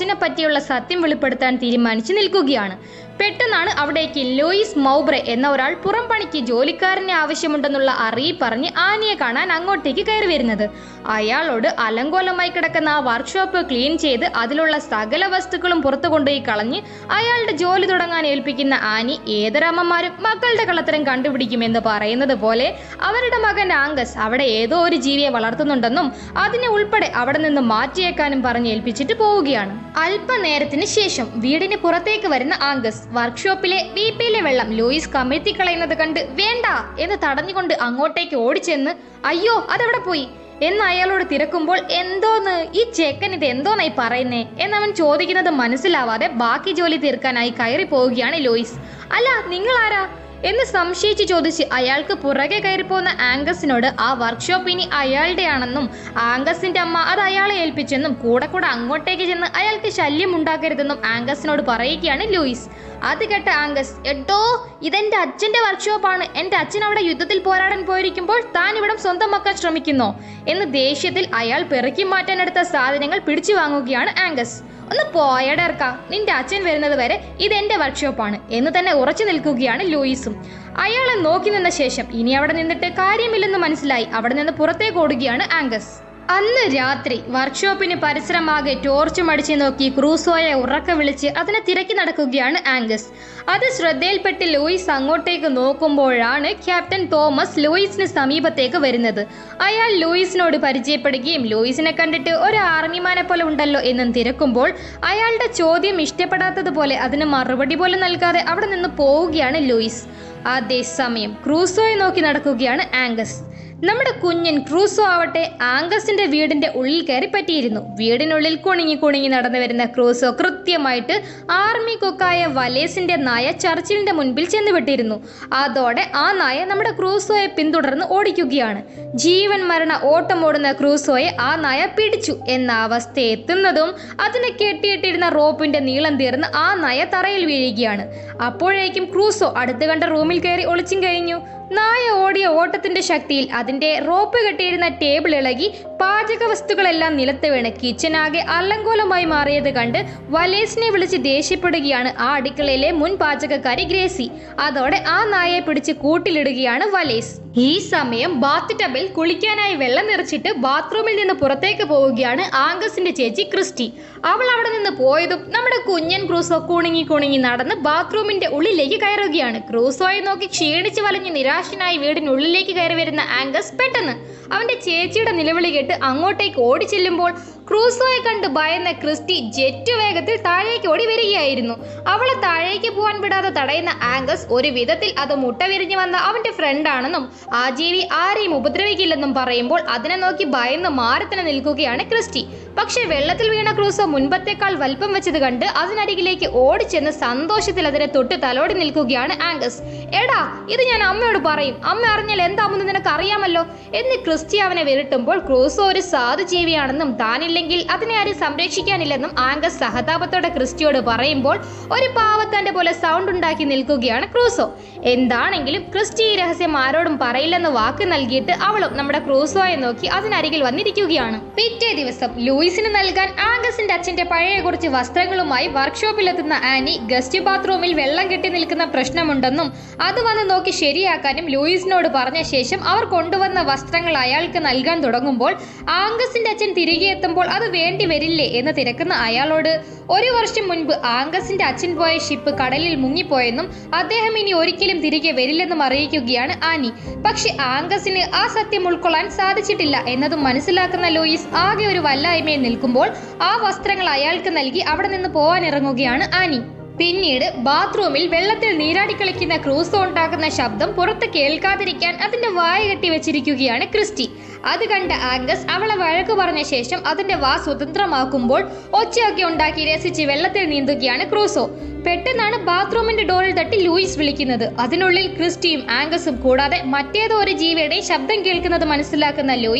A: അച്ഛനെ പറ്റിയുള്ള സത്യം വെളിപ്പെടുത്താൻ തീരുമാനിച്ചു നിൽക്കുകയാണ്. പെട്ടെന്നാണ് അവിടേക്ക് ലൂയിസ് മൗബ്രെ എന്ന ഒരാൾ പുറം പണിക്ക് ജോലിക്കാരനെ ആവശ്യമുണ്ടെന്നുള്ള അറിയിപ്പ് പറഞ്ഞ് ആനിയെ കാണാൻ അങ്ങോട്ടേക്ക് കയറി വരുന്നത്. അയാളോട് അലങ്കോലമായി കിടക്കുന്ന ആ വർക്ക്ഷോപ്പ് ക്ലീൻ ചെയ്ത് അതിലുള്ള സകല വസ്തുക്കളും പുറത്തു കൊണ്ടുപോയി കളഞ്ഞ് അയാളുടെ ജോലി തുടങ്ങാൻ ഏൽപ്പിക്കുന്ന ആനി ഏതൊരമ്മമാരും മക്കളുടെ കള്ളത്തരം കണ്ടുപിടിക്കുമെന്ന് പറയുന്നത് പോലെ അവരുടെ മകൻ ആംഗസ് അവിടെ ഏതോ ഒരു ജീവിയെ വളർത്തുന്നുണ്ടെന്നും അതിനെ ഉൾപ്പെടെ അവിടെ നിന്ന് മാറ്റിയേക്കാനും പറഞ്ഞ് ഏൽപ്പിച്ചിട്ട് പോവുകയാണ്. അല്പനേരത്തിന് ശേഷം വീടിന് പുറത്തേക്ക് വരുന്ന ആംഗസ് വർക്ക്ഷോപ്പിലെ വീപ്പിയിലെ വെള്ളം ലൂയിസ് കമിഴ്ത്തി കളയുന്നത് കണ്ട് വേണ്ട എന്ന് തടഞ്ഞുകൊണ്ട് അങ്ങോട്ടേക്ക് ഓടിച്ചെന്ന് അയ്യോ അതെവിടെ പോയി എന്ന് അയാളോട് തിരക്കുമ്പോൾ എന്തോന്ന് ഈ ചെക്കൻ ഇത് എന്തോന്നായി പറയുന്നേ എന്നവൻ ചോദിക്കുന്നത് മനസ്സിലാവാതെ ബാക്കി ജോലി തീർക്കാനായി കയറി പോവുകയാണ് ലൂയിസ്. അല്ല നിങ്ങൾ ആരാ എന്ന് സംശയിച്ച് ചോദിച്ച് അയാൾക്ക് പുറകെ കയറിപ്പോകുന്ന ആംഗസിനോട് ആ വർക്ക്ഷോപ്പ് ഇനി അയാളുടെ ആണെന്നും ആംഗസിന്റെ അമ്മ അത് അയാളെ ഏൽപ്പിച്ചെന്നും കൂടെ കൂടെ അങ്ങോട്ടേക്ക് ചെന്ന് അയാൾക്ക് ശല്യം ഉണ്ടാക്കരുതെന്നും ആംഗസിനോട് പറയുകയാണ് ലൂയിസ്. അത് കേട്ട ആംഗസ് എട്ടോ ഇതെന്റെ അച്ഛന്റെ വർക്ക്ഷോപ്പാണ്, എന്റെ അച്ഛൻ അവിടെ യുദ്ധത്തിൽ പോരാടാൻ പോയിരിക്കുമ്പോൾ താൻ ഇവിടം സ്വന്തമാക്കാൻ ശ്രമിക്കുന്നോ എന്ന് ദേഷ്യത്തിൽ അയാൾ പെറുക്കി മാറ്റാനെടുത്ത സാധനങ്ങൾ പിടിച്ചു വാങ്ങുകയാണ് ആംഗസ്. ഒന്ന് പോയടർക്ക, നിന്റെ അച്ഛൻ വരുന്നത് വരെ ഇതെന്റെ വർക്ക്ഷോപ്പാണ് എന്ന് തന്നെ ഉറച്ചു നിൽക്കുകയാണ് ലൂയിസും. അയാളെ നോക്കി നിന്ന ശേഷം ഇനി അവിടെ നിന്നിട്ട് കാര്യമില്ലെന്ന് മനസ്സിലായി അവിടെ നിന്ന് പുറത്തേക്ക് ഓടുകയാണ് ആംഗസ്. അന്ന് രാത്രി വർക്ക്ഷോപ്പിന് പരിസരമാകെ ടോർച്ചും അടിച്ചു നോക്കി ക്രൂസോയെ ഉറക്ക വിളിച്ച് അതിനെ തിരക്കി നടക്കുകയാണ് ആംഗസ്. അത് ശ്രദ്ധയിൽപ്പെട്ട് ലൂയിസ് അങ്ങോട്ടേക്ക് നോക്കുമ്പോഴാണ് ക്യാപ്റ്റൻ തോമസ് ലൂയിസിന് സമീപത്തേക്ക് വരുന്നത്. അയാൾ ലൂയിസിനോട് പരിചയപ്പെടുകയും ലൂയിസിനെ കണ്ടിട്ട് ഒരു ആർമിമാനെ പോലെ ഉണ്ടല്ലോ എന്നും തിരക്കുമ്പോൾ അയാളുടെ ചോദ്യം ഇഷ്ടപ്പെടാത്തതുപോലെ അതിന് മറുപടി പോലും നൽകാതെ അവിടെ നിന്ന് പോവുകയാണ് ലൂയിസ്. അതേസമയം ക്രൂസോയെ നോക്കി നടക്കുകയാണ് ആംഗസ്. നമ്മുടെ കുഞ്ഞൻ ക്രൂസോ ആവട്ടെ ആംഗസിന്റെ വീടിന്റെ ഉള്ളിൽ കയറി പറ്റിയിരുന്നു. വീടിനുള്ളിൽ കുണുങ്ങി കുണുങ്ങി നടന്നു വരുന്ന ക്രൂസോ കൃത്യമായിട്ട് ആർമി കുക്കായ വലേസിന്റെ നായ ചർച്ചിലിന്റെ മുൻപിൽ ചെന്നുവിട്ടിരുന്നു. അതോടെ ആ നായ നമ്മുടെ ക്രൂസോയെ പിന്തുടർന്ന് ഓടിക്കുകയാണ്. ജീവൻ മരണ ഓട്ടമോടുന്ന ക്രൂസോയെ ആ നായ പിടിച്ചു എന്ന അവസ്ഥ എത്തുന്നതും അതിനെ കെട്ടിയിട്ടിരുന്ന റോപ്പിന്റെ നീളം തീർന്ന് ആ നായ തറയിൽ വീഴുകയാണ്. അപ്പോഴേക്കും ക്രൂസോ അടുത്ത് കണ്ട റൂമിൽ കയറി ഒളിച്ചും കഴിഞ്ഞു. നായ ഓടിയ ഓട്ടത്തിന്റെ ശക്തിയിൽ അതിന്റെ റോപ്പ് കെട്ടിയിരുന്ന ടേബിൾ ഇളകി പാചക വസ്തുക്കളെല്ലാം നിലത്ത് വീണ് കിച്ചനാകെ അല്ലങ്കോലമായി മാറിയത് കണ്ട് വലേസിനെ വിളിച്ച് ദേഷ്യപ്പെടുകയാണ് ആ അടുക്കളയിലെ മുൻ പാചകക്കാരി ഗ്രേസി. അതോടെ ആ നായയെ പിടിച്ച് കൂട്ടിലിടുകയാണ് വലേസ്. ഈ സമയം ബാത്ത് ടബിൽ കുളിക്കാനായി വെള്ളം നിറച്ചിട്ട് ബാത്റൂമിൽ നിന്ന് പുറത്തേക്ക് പോവുകയാണ് ആംഗസിന്റെ ചേച്ചി ക്രിസ്റ്റി. അവൾ അവിടെ നിന്ന് പോയതും നമ്മുടെ കുഞ്ഞൻ ക്രൂസോ കുണുങ്ങി കുണുങ്ങി നടന്ന് ബാത്റൂമിന്റെ ഉള്ളിലേക്ക് കയറുകയാണ്. ക്രൂസോയെ നോക്കി ക്ഷീണിച്ച് വലഞ്ഞ് നിരാശനായി വീടിനുള്ളിലേക്ക് കയറി വരുന്ന ആംഗസ് പെട്ടെന്ന് അവന്റെ ചേച്ചിയുടെ നിലവിളി കേട്ട് അങ്ങോട്ടേക്ക് ഓടി ചെല്ലുമ്പോൾ ക്രൂസോയെ കണ്ട് ഭയന്ന ക്രിസ്റ്റി ജെറ്റ് വേഗത്തിൽ താഴേക്ക് ഓടി വരികയായിരുന്നു. അവളെ താഴേക്ക് പോകാൻ വിടാതെ തടയുന്ന ആംഗസ് ഒരു വിധത്തിൽ അത് മുട്ട വിരിഞ്ഞു വന്ന അവന്റെ ഫ്രണ്ടാണെന്നും ആ ജീവി ആരെയും ഉപദ്രവിക്കില്ലെന്നും പറയുമ്പോൾ അതിനെ നോക്കി ഭയന്ന് മാറി തന്നെ നിൽക്കുകയാണ് ക്രിസ്റ്റി. പക്ഷെ വെള്ളത്തിൽ വീണ ക്രൂസോ മുൻപത്തേക്കാൾ വലിപ്പം വെച്ചത് കണ്ട് അതിനരികിലേക്ക് ഓടിച്ചെന്ന് സന്തോഷത്തിൽ അതിനെ തൊട്ട് തലോടി നിൽക്കുകയാണ് ആംഗസ്. എടാ ഇത് ഞാൻ അമ്മയോട് പറയും, അമ്മ അറിഞ്ഞാൽ എന്താമെന്ന് നിനക്ക് അറിയാമല്ലോ എന്ന് ക്രിസ്റ്റി അവനെ വിരട്ടുമ്പോൾ ക്രൂസോ ഒരു സാധു ജീവിയാണെന്നും താനില്ലെങ്കിൽ അതിനെ ആരും സംരക്ഷിക്കാനില്ലെന്നും ആംഗസ് സഹതാപത്തോടെ ക്രിസ്റ്റിയോട് പറയുമ്പോൾ ഒരു പാവത്താന്റെ പോലെ സൗണ്ട് ഉണ്ടാക്കി നിൽക്കുകയാണ് ക്രൂസോ. എന്താണെങ്കിലും ക്രിസ്റ്റി ഈ രഹസ്യം ആരോടും പറയില്ലെന്ന് വാക്ക് നൽകിയിട്ട് അവളും നമ്മുടെ ക്രൂസോയെ നോക്കി അതിനരികിൽ വന്നിരിക്കുകയാണ്. പിറ്റേ ദിവസം ലൂയിസിന് നൽകാൻ ആംഗസിന്റെ അച്ഛന്റെ പഴയ കുറച്ച് വസ്ത്രങ്ങളുമായി വർക്ക്ഷോപ്പിലെത്തുന്ന ആനി ഗസ്റ്റ് ബാത്റൂമിൽ വെള്ളം കെട്ടി നിൽക്കുന്ന പ്രശ്നമുണ്ടെന്നും അത് വന്ന് നോക്കി ശരിയാക്കാനും ലൂയിസിനോട് പറഞ്ഞ ശേഷം അവർ കൊണ്ടുവന്ന വസ്ത്രങ്ങൾ അയാൾക്ക് നൽകാൻ തുടങ്ങുമ്പോൾ ആംഗസിന്റെ അച്ഛൻ തിരികെ എത്തുമ്പോൾ അത് വേണ്ടി വരില്ലേ എന്ന് തിരക്കുന്ന അയാളോട് ഒരു വർഷം മുൻപ് ആംഗസിന്റെ അച്ഛൻ പോയ ഷിപ്പ് കടലിൽ മുങ്ങിപ്പോയെന്നും അദ്ദേഹം ഇനി ഒരിക്കലും തിരികെ വരില്ലെന്നും അറിയിക്കുകയാണ് ആനി. പക്ഷെ ആംഗസിന് ആ സത്യം ഉൾക്കൊള്ളാൻ സാധിച്ചിട്ടില്ല എന്നതും മനസ്സിലാക്കുന്ന ലൂയിസ് ആകെ ഒരു വല്ലായ്മയിൽ നിൽക്കുമ്പോൾ ആ വസ്ത്രങ്ങൾ അയാൾക്ക് നൽകി അവിടെ നിന്ന് പോവാൻ ഇറങ്ങുകയാണ് ആനി. പിന്നീട് ബാത്റൂമിൽ വെള്ളത്തിൽ നീരാടി കളിക്കുന്ന ക്രൂസോ ഉണ്ടാക്കുന്ന ശബ്ദം പുറത്ത് കേൾക്കാതിരിക്കാൻ അതിന്റെ വായ കെട്ടി വെച്ചിരിക്കുകയാണ് ക്രിസ്റ്റി. അത് കണ്ട ആംഗസ് അവളെ വഴക്ക് പറഞ്ഞ ശേഷം അതിന്റെ വാ സ്വതന്ത്രമാക്കുമ്പോൾ ഒച്ചയൊക്കെ ഉണ്ടാക്കി രസിച്ച് വെള്ളത്തിൽ നീന്തുകയാണ് ക്രൂസോ. പെട്ടെന്നാണ് ബാത്റൂമിന്റെ ഡോറിൽ തട്ടി ലൂയിസ് വിളിക്കുന്നത്. അതിനുള്ളിൽ ക്രിസ്റ്റിയും ആംഗസും കൂടാതെ മറ്റേതോ ഒരു ജീവിയുടെ ശബ്ദം കേൾക്കുന്നത് മനസ്സിലാക്കുന്ന ലൂയിസ്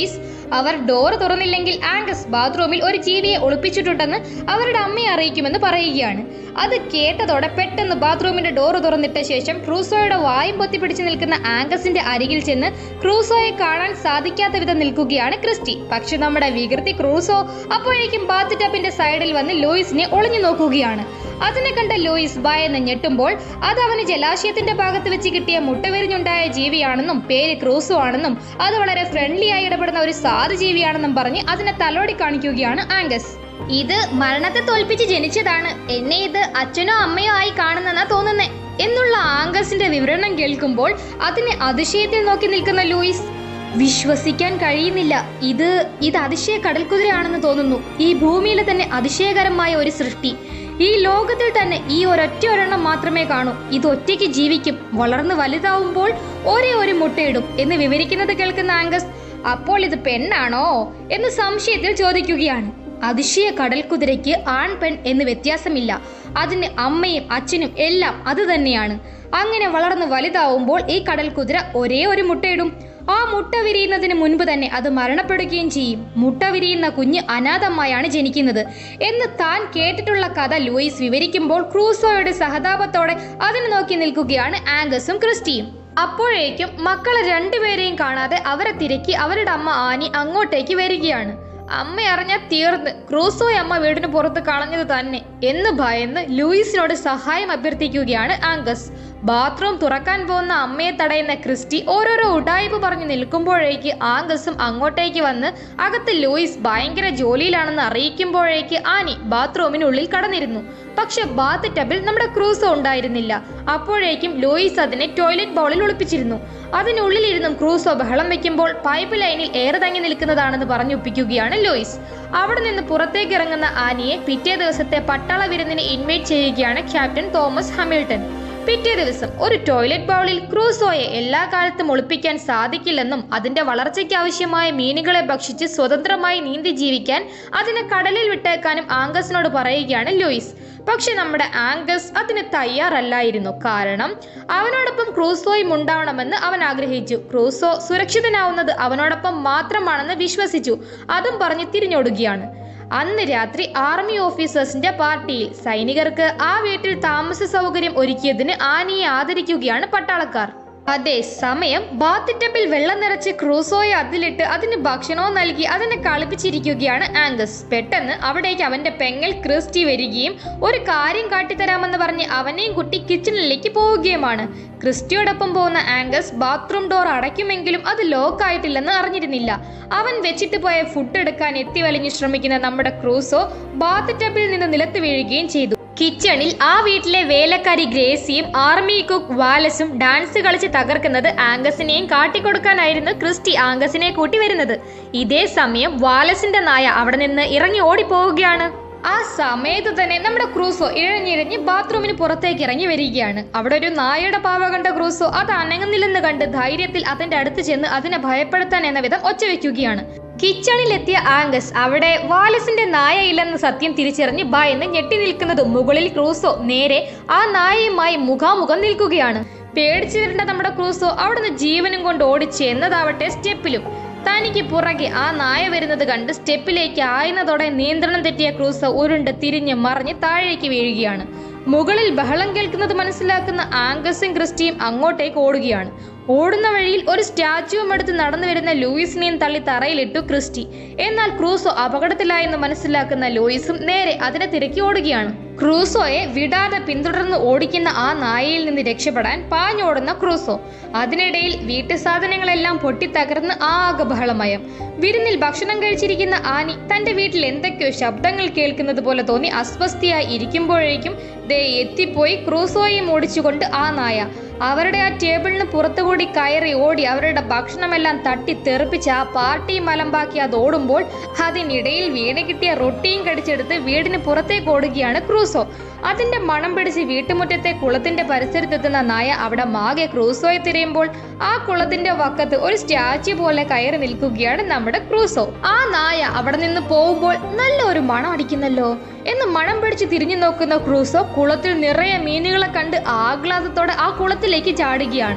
A: അവർ ഡോർ തുറന്നില്ലെങ്കിൽ ആംഗസ് ബാത്റൂമിൽ ഒരു ജീവിയെ ഒളിപ്പിച്ചിട്ടുണ്ടെന്ന് അവരുടെ അമ്മയെ അറിയിക്കുമെന്ന് പറയുകയാണ്. അത് കേട്ടതോടെ പെട്ടെന്ന് ബാത്റൂമിന്റെ ഡോർ തുറന്നിട്ട ശേഷം ക്രൂസോയുടെ വായും പൊത്തിപ്പിടിച്ച് നിൽക്കുന്ന ആംഗസിന്റെ അരികിൽ ചെന്ന് ക്രൂസോയെ കാണാൻ സാധിക്കാത്ത വിധം നിൽക്കുകയാണ് ക്രിസ്റ്റി. പക്ഷെ നമ്മുടെ വികൃതി ക്രൂസോ അപ്പോഴേക്കും ബാത്ത് ടബിന്റെ സൈഡിൽ വന്ന് ലൂയിസിനെ ഒളിഞ്ഞു നോക്കുകയാണ്. അതിനെ കണ്ട ലൂയിസ് ഭയന്ന് ഞെട്ടുമ്പോൾ അത് അവന് ജലാശയത്തിന്റെ ഭാഗത്ത് വെച്ച് കിട്ടിയ മുട്ടവിരിഞ്ഞുണ്ടായ ജീവിയാണെന്നും പേര് ക്രൂസോ ആണെന്നും അത് വളരെ ഫ്രണ്ട്ലി ആയി ഇടപെടുന്ന ഒരു സാധു ജീവിയാണെന്നും പറഞ്ഞ് അതിനെ തലോടി കാണിക്കുകയാണ് ആംഗസ്. ഇത് മരണത്തെ തോൽപ്പിച്ച് ജനിച്ചതാണ്, എന്നെ ഇത് അച്ഛനോ അമ്മയോ ആയി കാണുന്നെന്നാ തോന്നുന്നേ എന്നുള്ള ആംഗസിന്റെ വിവരണം കേൾക്കുമ്പോൾ അതിനെ അതിശയത്തിൽ നോക്കി നിൽക്കുന്ന ലൂയിസ് വിശ്വസിക്കാൻ കഴിയുന്നില്ല. ഇത് ഇത് അതിശയ കടൽക്കുതിരയാണെന്ന് തോന്നുന്നു. ഈ ഭൂമിയിലെ തന്നെ അതിശയകരമായ ഒരു സൃഷ്ടി. ഈ ലോകത്തിൽ തന്നെ ഈ ഒരൊറ്റ ഒരെണ്ണം മാത്രമേ കാണൂ. ഇത് ഒറ്റയ്ക്ക് ജീവിക്കും, വളർന്ന് വലുതാവുമ്പോൾ ഒരേ ഒരു മുട്ടയിടും എന്ന് വിവരിക്കുന്നത് കേൾക്കുന്ന ആംഗസ് അപ്പോൾ ഇത് പെണ്ണാണോ എന്ന് സംശയത്തിൽ ചോദിക്കുകയാണ്. അതിശയ കടൽക്കുതിരയ്ക്ക് ആൺ പെൺ എന്ന് വ്യത്യാസമില്ല. അതിന് അമ്മയും അച്ഛനും എല്ലാം അത് തന്നെയാണ്. അങ്ങനെ വളർന്ന് വലുതാവുമ്പോൾ ഈ കടൽക്കുതിര ഒരേ ഒരു മുട്ടയിടും. ആ മുട്ട വിരിയുന്നതിന് മുൻപ് തന്നെ അത് മരണപ്പെടുകയും ചെയ്യും. മുട്ട വിരിയുന്ന കുഞ്ഞ് അനാഥമായാണ് ജനിക്കുന്നത് എന്ന് താൻ കേട്ടിട്ടുള്ള കഥ ലൂയിസ് വിവരിക്കുമ്പോൾ ക്രൂസോയുടെ സഹതാപത്തോടെ അതിനെ നോക്കി നിൽക്കുകയാണ് ആംഗസും ക്രിസ്റ്റിയും. അപ്പോഴേക്കും മക്കളെ രണ്ടുപേരെയും കാണാതെ അവരെ തിരക്കി അവരുടെ അമ്മ ആനി അങ്ങോട്ടേക്ക് വരികയാണ്. അമ്മ അറിഞ്ഞാൽ തീർന്ന്, ക്രൂസോയെ അമ്മ വീടിന് പുറത്ത് കളഞ്ഞത് തന്നെ എന്ന് ഭയന്ന് ലൂയിസിനോട് സഹായം അഭ്യർത്ഥിക്കുകയാണ് ആംഗസ്. ബാത്റൂം തുറക്കാൻ പോകുന്ന അമ്മയെ തടയുന്ന ക്രിസ്റ്റി ഓരോരോ ഉഡായിപ്പ് പറഞ്ഞു നിൽക്കുമ്പോഴേക്ക് ആംഗസും അങ്ങോട്ടേക്ക് വന്ന് അകത്ത് ലൂയിസ് ഭയങ്കര ജോലിയിലാണെന്ന് അറിയിക്കുമ്പോഴേക്ക് ആനി ബാത്റൂമിനുള്ളിൽ കടന്നിരുന്നു. പക്ഷെ ബാത്ത് ടബിൽ നമ്മുടെ ക്രൂസോ ഉണ്ടായിരുന്നില്ല. അപ്പോഴേക്കും ലൂയിസ് അതിനെ ടോയ്ലറ്റ് ബൗളിൽ ഒളിപ്പിച്ചിരുന്നു. അതിനുള്ളിലിരുന്നും ക്രൂസോ ബഹളം വെക്കുമ്പോൾ പൈപ്പ് ലൈനിൽ ഏറെ തങ്ങി നിൽക്കുന്നതാണെന്ന് പറഞ്ഞൊപ്പിക്കുകയാണ് ലൂയിസ്. അവിടെ നിന്ന് പുറത്തേക്ക് ഇറങ്ങുന്ന ആനിയെ പിറ്റേ ദിവസത്തെ പട്ടാള വിരുന്നിന് ഇൻവൈറ്റ് ചെയ്യുകയാണ് ക്യാപ്റ്റൻ തോമസ് ഹാമിൽട്ടൺ. പിറ്റേ ദിവസം ഒരു ടോയ്ലറ്റ് ബൗളിൽ ക്രൂസോയെ എല്ലാ കാലത്തും ഒളിപ്പിക്കാൻ സാധിക്കില്ലെന്നും അതിന്റെ വളർച്ചയ്ക്ക് ആവശ്യമായ മീനുകളെ ഭക്ഷിച്ച് സ്വതന്ത്രമായി നീന്തി ജീവിക്കാൻ അതിനെ കടലിൽ വിട്ടേക്കാനും ആംഗസിനോട് പറയുകയാണ് ലൂയിസ്. പക്ഷെ നമ്മുടെ ആംഗസ് അതിന് തയ്യാറല്ലായിരുന്നു. കാരണം അവനോടൊപ്പം ക്രൂസോയും ഉണ്ടാവണമെന്ന് അവൻ ആഗ്രഹിച്ചു. ക്രൂസോ സുരക്ഷിതനാവുന്നത് അവനോടൊപ്പം മാത്രമാണെന്ന് വിശ്വസിച്ചു. അതും പറഞ്ഞ് തിരിഞ്ഞോടുകയാണ്. അന്ന് രാത്രി ആർമി ഓഫീസേഴ്സിന്റെ പാർട്ടിയിൽ സൈനികർക്ക് ആ വീട്ടിൽ താമസ സൗകര്യം ഒരുക്കിയതിന് ആനിയെ ആദരിക്കുകയാണ് പട്ടാളക്കാർ. അതേ സമയം ബാത്ത് ടബിൽ വെള്ളം നിറച്ച് ക്രൂസോയെ അതിലിട്ട് അതിന് ഭക്ഷണവും നൽകി അതിനെ കളിപ്പിച്ചിരിക്കുകയാണ് ആംഗസ്. പെട്ടെന്ന് അവിടേക്ക് അവന്റെ പെങ്ങൾ ക്രിസ്റ്റി വരികയും ഒരു കാര്യം കാട്ടിത്തരാമെന്ന് പറഞ്ഞ് അവനെയും കുട്ടി കിച്ചണിലേക്ക് പോവുകയുമാണ്. ക്രിസ്റ്റിയോടൊപ്പം പോകുന്ന ആംഗസ് ബാത്റൂം ഡോർ അടയ്ക്കുമെങ്കിലും അത് ലോക്ക് ആയിട്ടില്ലെന്ന് അറിഞ്ഞിരുന്നില്ല. അവൻ വെച്ചിട്ട് പോയ ഫുഡ് എടുക്കാൻ എത്തി വലിഞ്ഞു ശ്രമിക്കുന്ന നമ്മുടെ ക്രൂസോ ബാത്ത് ടബിൽ നിന്ന് നിലത്ത് വീഴുകയും ചെയ്തു. കിച്ചണിൽ ആ വീട്ടിലെ വേലക്കാരി ഗ്രേസിയും ആർമി കുക്ക് വാലസും ഡാൻസ് കളിച്ച് തകർക്കുന്നത് ആംഗസിനെയും കാട്ടിക്കൊടുക്കാനായിരുന്നു ക്രിസ്റ്റി ആംഗസിനെ കൂട്ടി വരുന്നത്. ഇതേ സമയം വാലസിന്റെ നായ അവിടെ നിന്ന് ഇറങ്ങി ഓടിപ്പോവുകയാണ്. ആ സമയത്ത് തന്നെ നമ്മുടെ ക്രൂസോ ഇഴഞ്ഞിഴഞ്ഞ് ബാത്റൂമിന് പുറത്തേക്ക് ഇറങ്ങി വരികയാണ്. അവിടെ ഒരു നായയുടെ പാവ കണ്ട ക്രൂസോ അത് അനങ്ങുന്നില്ലെന്ന് കണ്ട് ധൈര്യത്തിൽ അതിന്റെ അടുത്ത് ചെന്ന് അതിനെ ഭയപ്പെടുത്താൻ എന്ന വിധം ഒച്ച വെക്കുകയാണ്. കിച്ചണിലെത്തിയ ആംഗസ് അവിടെ വാലസിന്റെ നായ ഇല്ലെന്ന സത്യം തിരിച്ചറിഞ്ഞ് ഭയന്ന് ഞെട്ടി നിൽക്കുന്നതും മുകളിൽ ക്രൂസോ നേരെ ആ നായയുമായി മുഖാമുഖം നിൽക്കുകയാണ്. പേടിച്ചു വരേണ്ട നമ്മുടെ ക്രൂസോ അവിടുന്ന് ജീവനും കൊണ്ട് ഓടിച്ചെന്നതാവട്ടെ സ്റ്റെപ്പിലും. തനിക്ക് പുറകെ ആ നായ വരുന്നത് കണ്ട് സ്റ്റെപ്പിലേക്ക് ആയുന്നതോടെ നിയന്ത്രണം തെറ്റിയ ക്രൂസോ ഉരുണ്ട് തിരിഞ്ഞ് മറിഞ്ഞ് താഴേക്ക് വീഴുകയാണ്. മുകളിൽ ബഹളം കേൾക്കുന്നത് മനസ്സിലാക്കുന്ന ആംഗസും ക്രിസ്റ്റിയും അങ്ങോട്ടേക്ക് ഓടുകയാണ്. ഓടുന്ന വഴിയിൽ ഒരു സ്റ്റാച്യുവും എടുത്ത് നടന്നു വരുന്ന ലൂയിസിനെയും തള്ളി തറയിലിട്ടു ക്രിസ്റ്റി. എന്നാൽ ക്രൂസോ അപകടത്തിലായെന്ന് മനസ്സിലാക്കുന്ന ലൂയിസും നേരെ അതിനെ തിരക്കി ഓടുകയാണ്. ക്രൂസോയെ വിടാതെ പിന്തുടർന്ന് ഓടിക്കുന്ന ആ നായയിൽ നിന്ന് രക്ഷപ്പെടാൻ പാഞ്ഞോടുന്ന ക്രൂസോ. അതിനിടയിൽ വീട്ടു സാധനങ്ങളെല്ലാം പൊട്ടിത്തകർന്ന് ആകെ ബഹളമയം. വിരുന്നിൽ ഭക്ഷണം കഴിച്ചിരിക്കുന്ന ആനി തന്റെ വീട്ടിൽ എന്തൊക്കെയോ ശബ്ദങ്ങൾ കേൾക്കുന്നത് പോലെ തോന്നി അസ്വസ്ഥയായി ഇരിക്കുമ്പോഴേക്കും ദേ എത്തിപ്പോയി ക്രൂസോയെയും ഓടിച്ചുകൊണ്ട് ആ നായ. അവരുടെ ആ ടേബിളിന് പുറത്തുകൂടി കയറി ഓടി അവരുടെ ഭക്ഷണമെല്ലാം തട്ടി തെറിപ്പിച്ച് ആ പാർട്ടിയും മലമ്പാക്കി അത് ഓടുമ്പോൾ അതിനിടയിൽ വീണ് കിട്ടിയ റൊട്ടിയും കടിച്ചെടുത്ത് വീടിന് പുറത്തേക്ക് ഓടുകയാണ് ക്രൂസോ. അതിന്റെ മണം പിടിച്ച് വീട്ടുമുറ്റത്തെ കുളത്തിന്റെ പരിസരത്തെത്തുന്ന നായ അവിടെ മാകെ ക്രൂസോയെ തിരയുമ്പോൾ ആ കുളത്തിന്റെ വക്കത്ത് ഒരു സ്റ്റാച്യു പോലെ കയറി നിൽക്കുകയാണ് നമ്മുടെ ക്രൂസോ. ആ നായ അവിടെ നിന്ന് പോകുമ്പോൾ നല്ല ഒരു മണം അടിക്കുന്നല്ലോ എന്ന് മണം പിടിച്ച് തിരിഞ്ഞു നോക്കുന്ന ക്രൂസോ കുളത്തിൽ നിറയെ മീനുകളെ കണ്ട് ആഹ്ലാദത്തോടെ ആ കുളത്തിലേക്ക് ചാടുകയാണ്.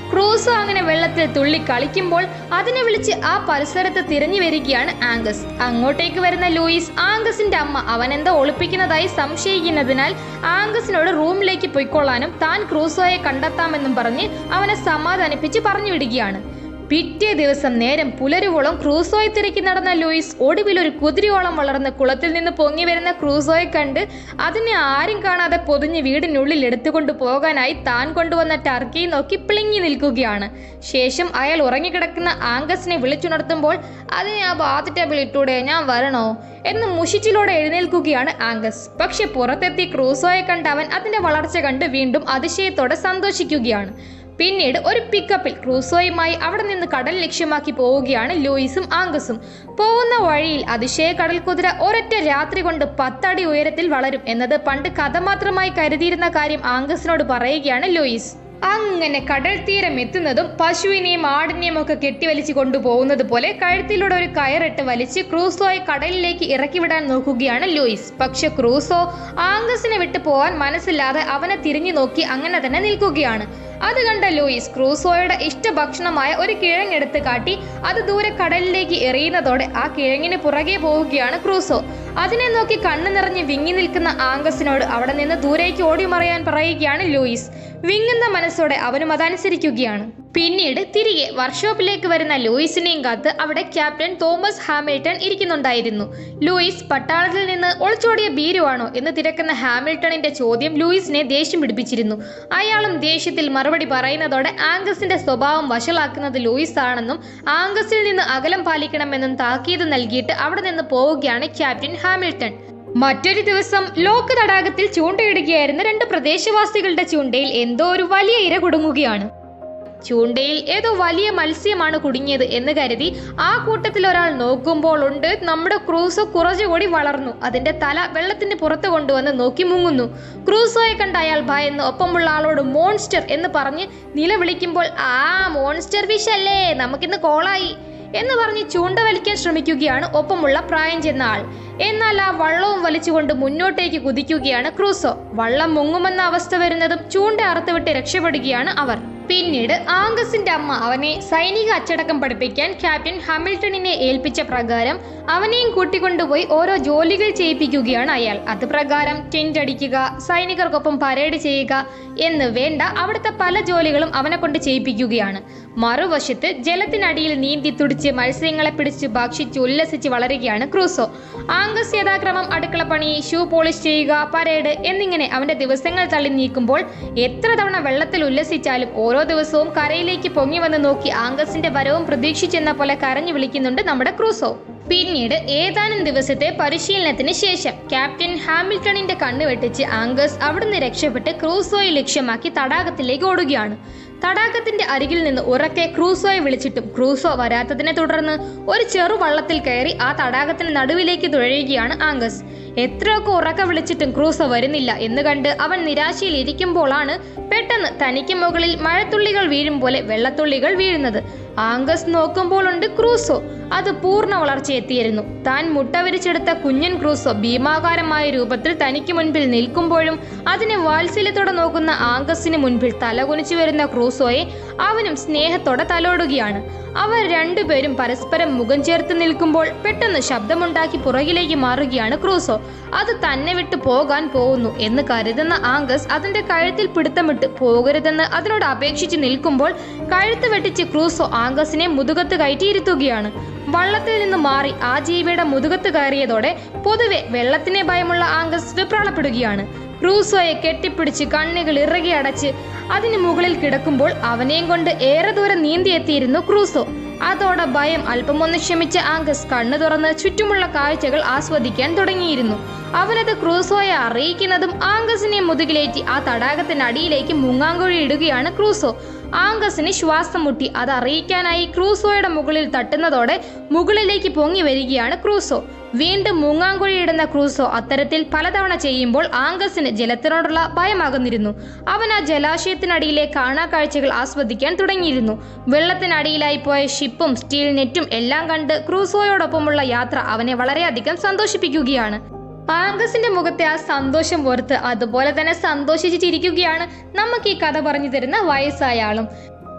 A: ക്രൂസോ അങ്ങനെ വെള്ളത്തിൽ തുള്ളി കളിക്കുമ്പോൾ അതിനെ വിളിച്ച് ആ പരിസരത്ത് തിരഞ്ഞു വരികയാണ് ആംഗസ്. അങ്ങോട്ടേക്ക് വരുന്ന ലൂയിസ് ആംഗസിന്റെ അമ്മ അവനെന്തോ ഒളിപ്പിക്കുന്നതായി സംശയിക്കുന്നതിനാൽ ആംഗസിനോട് റൂമിലേക്ക് പൊയ്ക്കൊള്ളാനും താൻ ക്രൂസോയെ കണ്ടെത്താമെന്നും പറഞ്ഞ് അവനെ സമാധാനിപ്പിച്ച് പറഞ്ഞു വിടുകയാണ്. പിറ്റേ ദിവസം നേരം പുലരുവോളം ക്രൂസോയെ തിരക്കി നടന്ന ലൂയിസ് ഒടുവിൽ ഒരു കുതിരയോളം വളർന്ന കുളത്തിൽ നിന്ന് പൊങ്ങി വരുന്ന ക്രൂസോയെ കണ്ട് അതിനെ ആരും കാണാതെ പൊതിഞ്ഞ് വീടിനുള്ളിൽ എടുത്തുകൊണ്ട് പോകാനായി താൻ കൊണ്ടുവന്ന ടർക്കിയെ നോക്കി പിളിങ്ങി നിൽക്കുകയാണ്. ശേഷം അയാൾ ഉറങ്ങിക്കിടക്കുന്ന ആംഗസിനെ വിളിച്ചുണർത്തുമ്പോൾ അതിനെ ആ ബാത്ത് ടേബിൾ ഇട്ടൂടെ, ഞാൻ വരണോ എന്ന് മുഷിച്ചിലൂടെ എഴുന്നേൽക്കുകയാണ് ആംഗസ്. പക്ഷെ പുറത്തെത്തി ക്രൂസോയെ കണ്ട് അവൻ അതിന്റെ വളർച്ച കണ്ട് വീണ്ടും അതിശയത്തോടെ സന്തോഷിക്കുകയാണ്. പിന്നീട് ഒരു പിക്കപ്പിൽ ക്രൂസോയുമായി അവിടെ നിന്ന് കടൽ ലക്ഷ്യമാക്കി പോവുകയാണ് ലൂയിസും ആംഗസും. പോകുന്ന വഴിയിൽ അതിശയ കടൽ കുതിര ഒരൊറ്റ രാത്രി കൊണ്ട് പത്തടി ഉയരത്തിൽ വളരും എന്നത് പണ്ട് കഥ മാത്രമായി കരുതിയിരുന്ന കാര്യം ആംഗസിനോട് പറയുകയാണ് ലൂയിസ്. അങ്ങനെ കടൽ തീരം എത്തുന്നതും പശുവിനെയും ആടിനെയും ഒക്കെ കെട്ടിവലിച്ച് കൊണ്ടുപോകുന്നത് പോലെ കഴുത്തിലൂടെ ഒരു കയറിട്ട് വലിച്ച് ക്രൂസോയെ കടലിലേക്ക് ഇറക്കിവിടാൻ നോക്കുകയാണ് ലൂയിസ്. പക്ഷെ ക്രൂസോ ആംഗസിനെ വിട്ടു പോകാൻ മനസ്സില്ലാതെ അവനെ തിരിഞ്ഞു നോക്കി അങ്ങനെ തന്നെ നിൽക്കുകയാണ്. അത് കണ്ട ലൂയിസ് ക്രൂസോയുടെ ഇഷ്ടഭക്ഷണമായ ഒരു കിഴങ്ങെടുത്ത് കാട്ടി അത് ദൂരെ കടലിലേക്ക് എറിയുന്നതോടെ ആ കിഴങ്ങിന് പുറകെ പോവുകയാണ് ക്രൂസോ. അതിനെ നോക്കി കണ്ണു നിറഞ്ഞ് വിങ്ങി നിൽക്കുന്ന ആംഗസിനോട് അവിടെ നിന്ന് ദൂരേക്ക് ഓടി മറയാൻ പറയുകയാണ് ലൂയിസ്. വിങ്ങുന്ന മനസ്സോടെ അവനും അതനുസരിക്കുകയാണ്. പിന്നീട് തിരികെ വർക്ക്ഷോപ്പിലേക്ക് വരുന്ന ലൂയിസിനെയും കാത്ത് അവിടെ ക്യാപ്റ്റൻ തോമസ് ഹാമിൽട്ടൺ ഇരിക്കുന്നുണ്ടായിരുന്നു. ലൂയിസ് പട്ടാളത്തിൽ നിന്ന് ഒളിച്ചോടിയ ഭീരുവാണോ എന്ന് തിരക്കുന്ന ഹാമിൽട്ടണിന്റെ ചോദ്യം ലൂയിസിനെ ദേഷ്യം പിടിപ്പിച്ചിരുന്നു. അയാളും ദേഷ്യത്തിൽ മറുപടി പറയുന്നതോടെ ആംഗസിന്റെ സ്വഭാവം വഷളാക്കുന്നത് ലൂയിസ് ആണെന്നും ആംഗസിൽ നിന്ന് അകലം പാലിക്കണമെന്നും താക്കീത് നൽകിയിട്ട് അവിടെ നിന്ന് പോവുകയാണ് ക്യാപ്റ്റൻ ഹാമിൽട്ടൺ. മറ്റൊരു ദിവസം ലോക്ക് തടാകത്തിൽ ചൂണ്ടയിടുകയായിരുന്ന രണ്ട് പ്രദേശവാസികളുടെ ചൂണ്ടയിൽ എന്തോ ഒരു വലിയ ഇര കുടുങ്ങുകയാണ്. ചൂണ്ടയിൽ ഏതോ വലിയ മത്സ്യമാണ് കുടുങ്ങിയത് എന്ന് കരുതി ആ കൂട്ടത്തിൽ ഒരാൾ നോക്കുമ്പോൾ ഉണ്ട് നമ്മുടെ ക്രൂസോ കുറച്ചുകൂടി വളർന്നു. അതിന്റെ തല വെള്ളത്തിന് പുറത്ത് കൊണ്ടുവന്ന് നോക്കി മുങ്ങുന്നു. ക്രൂസോയെ കണ്ട അയാൾ ഭയന്ന് ഒപ്പമുള്ള ആളോട് മോൺസ്റ്റർ എന്ന് പറഞ്ഞ് നിലവിളിക്കുമ്പോൾ ആ മോൺസ്റ്റർ ഫിഷ് അല്ലേ, നമുക്കിന്ന് കോളായി എന്ന് പറഞ്ഞ് ചൂണ്ട വലിക്കാൻ ശ്രമിക്കുകയാണ് ഒപ്പമുള്ള പ്രായം ചെന്ന ആൾ. എന്നാൽ ആ വള്ളവും വലിച്ചുകൊണ്ട് മുന്നോട്ടേക്ക് കുതിക്കുകയാണ് ക്രൂസോ. വള്ളം മുങ്ങുമെന്ന അവസ്ഥ വരുന്നതും ചൂണ്ട അറുത്തുവിട്ട് രക്ഷപ്പെടുകയാണ് അവർ. പിന്നീട് ആംഗസിന്റെ അമ്മ അവനെ സൈനിക അച്ചടക്കം പഠിപ്പിക്കാൻ ക്യാപ്റ്റൻ ഹാമിൽട്ടണിനെ ഏൽപ്പിച്ച പ്രകാരം അവനെയും കൂട്ടിക്കൊണ്ടുപോയി ഓരോ ജോലികൾ ചെയ്യിപ്പിക്കുകയാണ് അയാൾ. അത് പ്രകാരം ടെന്റ് അടിക്കുക, സൈനികർക്കൊപ്പം പരേഡ് ചെയ്യുക എന്ന് വേണ്ട അവിടുത്തെ പല ജോലികളും അവനെ കൊണ്ട് ചെയ്യിപ്പിക്കുകയാണ്. മറുവശത്ത് ജലത്തിനടിയിൽ നീന്തി തുടിച്ച് മത്സ്യങ്ങളെ പിടിച്ച് ഭക്ഷിച്ച് ഉല്ലസിച്ച് വളരുകയാണ് ക്രൂസോ. ആംഗസ് യഥാക്രമം അടുക്കളപ്പണി, ഷൂ പോളിഷ് ചെയ്യുക, പരേഡ് എന്നിങ്ങനെ അവന്റെ ദിവസങ്ങൾ തള്ളി നീക്കുമ്പോൾ എത്ര തവണ വെള്ളത്തിൽ ഉല്ലസിച്ചാലും ഓരോ ദിവസവും കരയിലേക്ക് പൊങ്ങി വന്ന് നോക്കി ആംഗസിന്റെ വരവും പ്രതീക്ഷിച്ചെന്ന പോലെ കരഞ്ഞു വിളിക്കുന്നുണ്ട് നമ്മുടെ ക്രൂസോ. പിന്നീട് ഏതാനും ദിവസത്തെ പരിശീലനത്തിന് ശേഷം ക്യാപ്റ്റൻ ഹാമിൽട്ടണിന്റെ കണ്ണ് വെട്ടിച്ച് ആംഗസ് അവിടുന്ന് രക്ഷപ്പെട്ട് ക്രൂസോയെ ലക്ഷ്യമാക്കി തടാകത്തിലേക്ക് ഓടുകയാണ്. തടാകത്തിന്റെ അരികിൽ നിന്ന് ഉറക്കെ ക്രൂസോയെ വിളിച്ചിട്ടും ക്രൂസോ വരാത്തതിനെ തുടർന്ന് ഒരു ചെറു വള്ളത്തിൽ കയറി ആ തടാകത്തിന് നടുവിലേക്ക് തുഴയുകയാണ് ആംഗസ്. എത്രയൊക്കെ ഉറക്ക വിളിച്ചിട്ടും ക്രൂസോ വരുന്നില്ല എന്ന് കണ്ട് അവൻ നിരാശയിൽ ഇരിക്കുമ്പോഴാണ് പെട്ടെന്ന് തനിക്ക് മുകളിൽ മഴത്തുള്ളികൾ വീഴും പോലെ വെള്ളത്തുള്ളികൾ വീഴുന്നത്. ആംഗസ് നോക്കുമ്പോഴുണ്ട് ക്രൂസോ അത് പൂർണ്ണ വളർച്ചയെത്തിയിരുന്നു. താൻ മുട്ട വിരിച്ചെടുത്ത കുഞ്ഞൻ ക്രൂസോ ഭീമാകാരമായ രൂപത്തിൽ തനിക്ക് മുൻപിൽ നിൽക്കുമ്പോഴും അതിനെ വാത്സല്യത്തോടെ നോക്കുന്ന ആംഗസിന് മുൻപിൽ തലകുനിച്ചു വരുന്ന ക്രൂസോയെ അവനും സ്നേഹത്തോടെ തലോടുകയാണ്. അവർ രണ്ടുപേരും പരസ്പരം മുഖം ചേർത്ത് നിൽക്കുമ്പോൾ പെട്ടെന്ന് ശബ്ദമുണ്ടാക്കി പുറകിലേക്ക് മാറുകയാണ് ക്രൂസോ. അത് തന്നെ വിട്ടു പോകാൻ പോകുന്നു എന്ന് കരുതുന്ന ആംഗസ് അതിന്റെ കഴുത്തിൽ പിടുത്തമിട്ട് പോകരുതെന്ന് അതിനോട് അപേക്ഷിച്ച് നിൽക്കുമ്പോൾ കഴുത്ത് വെട്ടിച്ച് ക്രൂസോ ആംഗസിനെ മുതുകത്ത് കയറ്റിയിരുത്തുകയാണ്. വള്ളത്തിൽ നിന്ന് മാറി ആ ജീവിയുടെ മുതുകത്ത് കയറിയതോടെ പൊതുവെ വെള്ളത്തിനെ ഭയമുള്ള ആംഗസ് വെപ്രാളപ്പെടുകയാണ്. ക്രൂസോയെ കെട്ടിപ്പിടിച്ച് കണ്ണുകൾ ഇറകി അടച്ച് അതിന് മുകളിൽ കിടക്കുമ്പോൾ അവനെയും കൊണ്ട് ഏറെ ദൂരം നീന്തിയെത്തിയിരുന്നു ക്രൂസോ. അതോടെ ഭയം അല്പമൊന്ന് ക്ഷമിച്ച ആംഗസ് കണ്ണു തുറന്ന് ചുറ്റുമുള്ള കാഴ്ചകൾ ആസ്വദിക്കാൻ തുടങ്ങിയിരുന്നു. അവനത് ക്രൂസോയെ അറിയിക്കുന്നതും ആംഗസിനെ മുതുകിലേറ്റി ആ തടാകത്തിനടിയിലേക്ക് മുങ്ങാങ്കുഴി ഇടുകയാണ് ക്രൂസോ. ആംഗസിന് ശ്വാസം മുട്ടി. അത് അറിയിക്കാനായി ക്രൂസോയുടെ മുകളിൽ തട്ടുന്നതോടെ മുകളിലേക്ക് പൊങ്ങി വരികയാണ് ക്രൂസോ. വീണ്ടും മുങ്ങാങ്കുഴിയിടുന്ന ക്രൂസോ അത്തരത്തിൽ പലതവണ ചെയ്യുമ്പോൾ ആംഗസിന് ജലത്തിനോടുള്ള ഭയമാകുന്നിരുന്നു. അവൻ ആ ജലാശയത്തിനടിയിലെ കാണാക്കാഴ്ചകൾ ആസ്വദിക്കാൻ തുടങ്ങിയിരുന്നു. വെള്ളത്തിനടിയിലായി പോയ ഷിപ്പും സ്റ്റീൽ നെറ്റും എല്ലാം കണ്ട് ക്രൂസോയോടൊപ്പമുള്ള യാത്ര അവനെ വളരെയധികം സന്തോഷിപ്പിക്കുകയാണ്. ആംഗസിന്റെ മുഖത്തെ ആ സന്തോഷം ഓർത്ത് അതുപോലെ തന്നെ സന്തോഷിച്ചിരിക്കുകയാണ് നമുക്ക് ഈ കഥ പറഞ്ഞു തരുന്ന വയസ്സായ ആളും.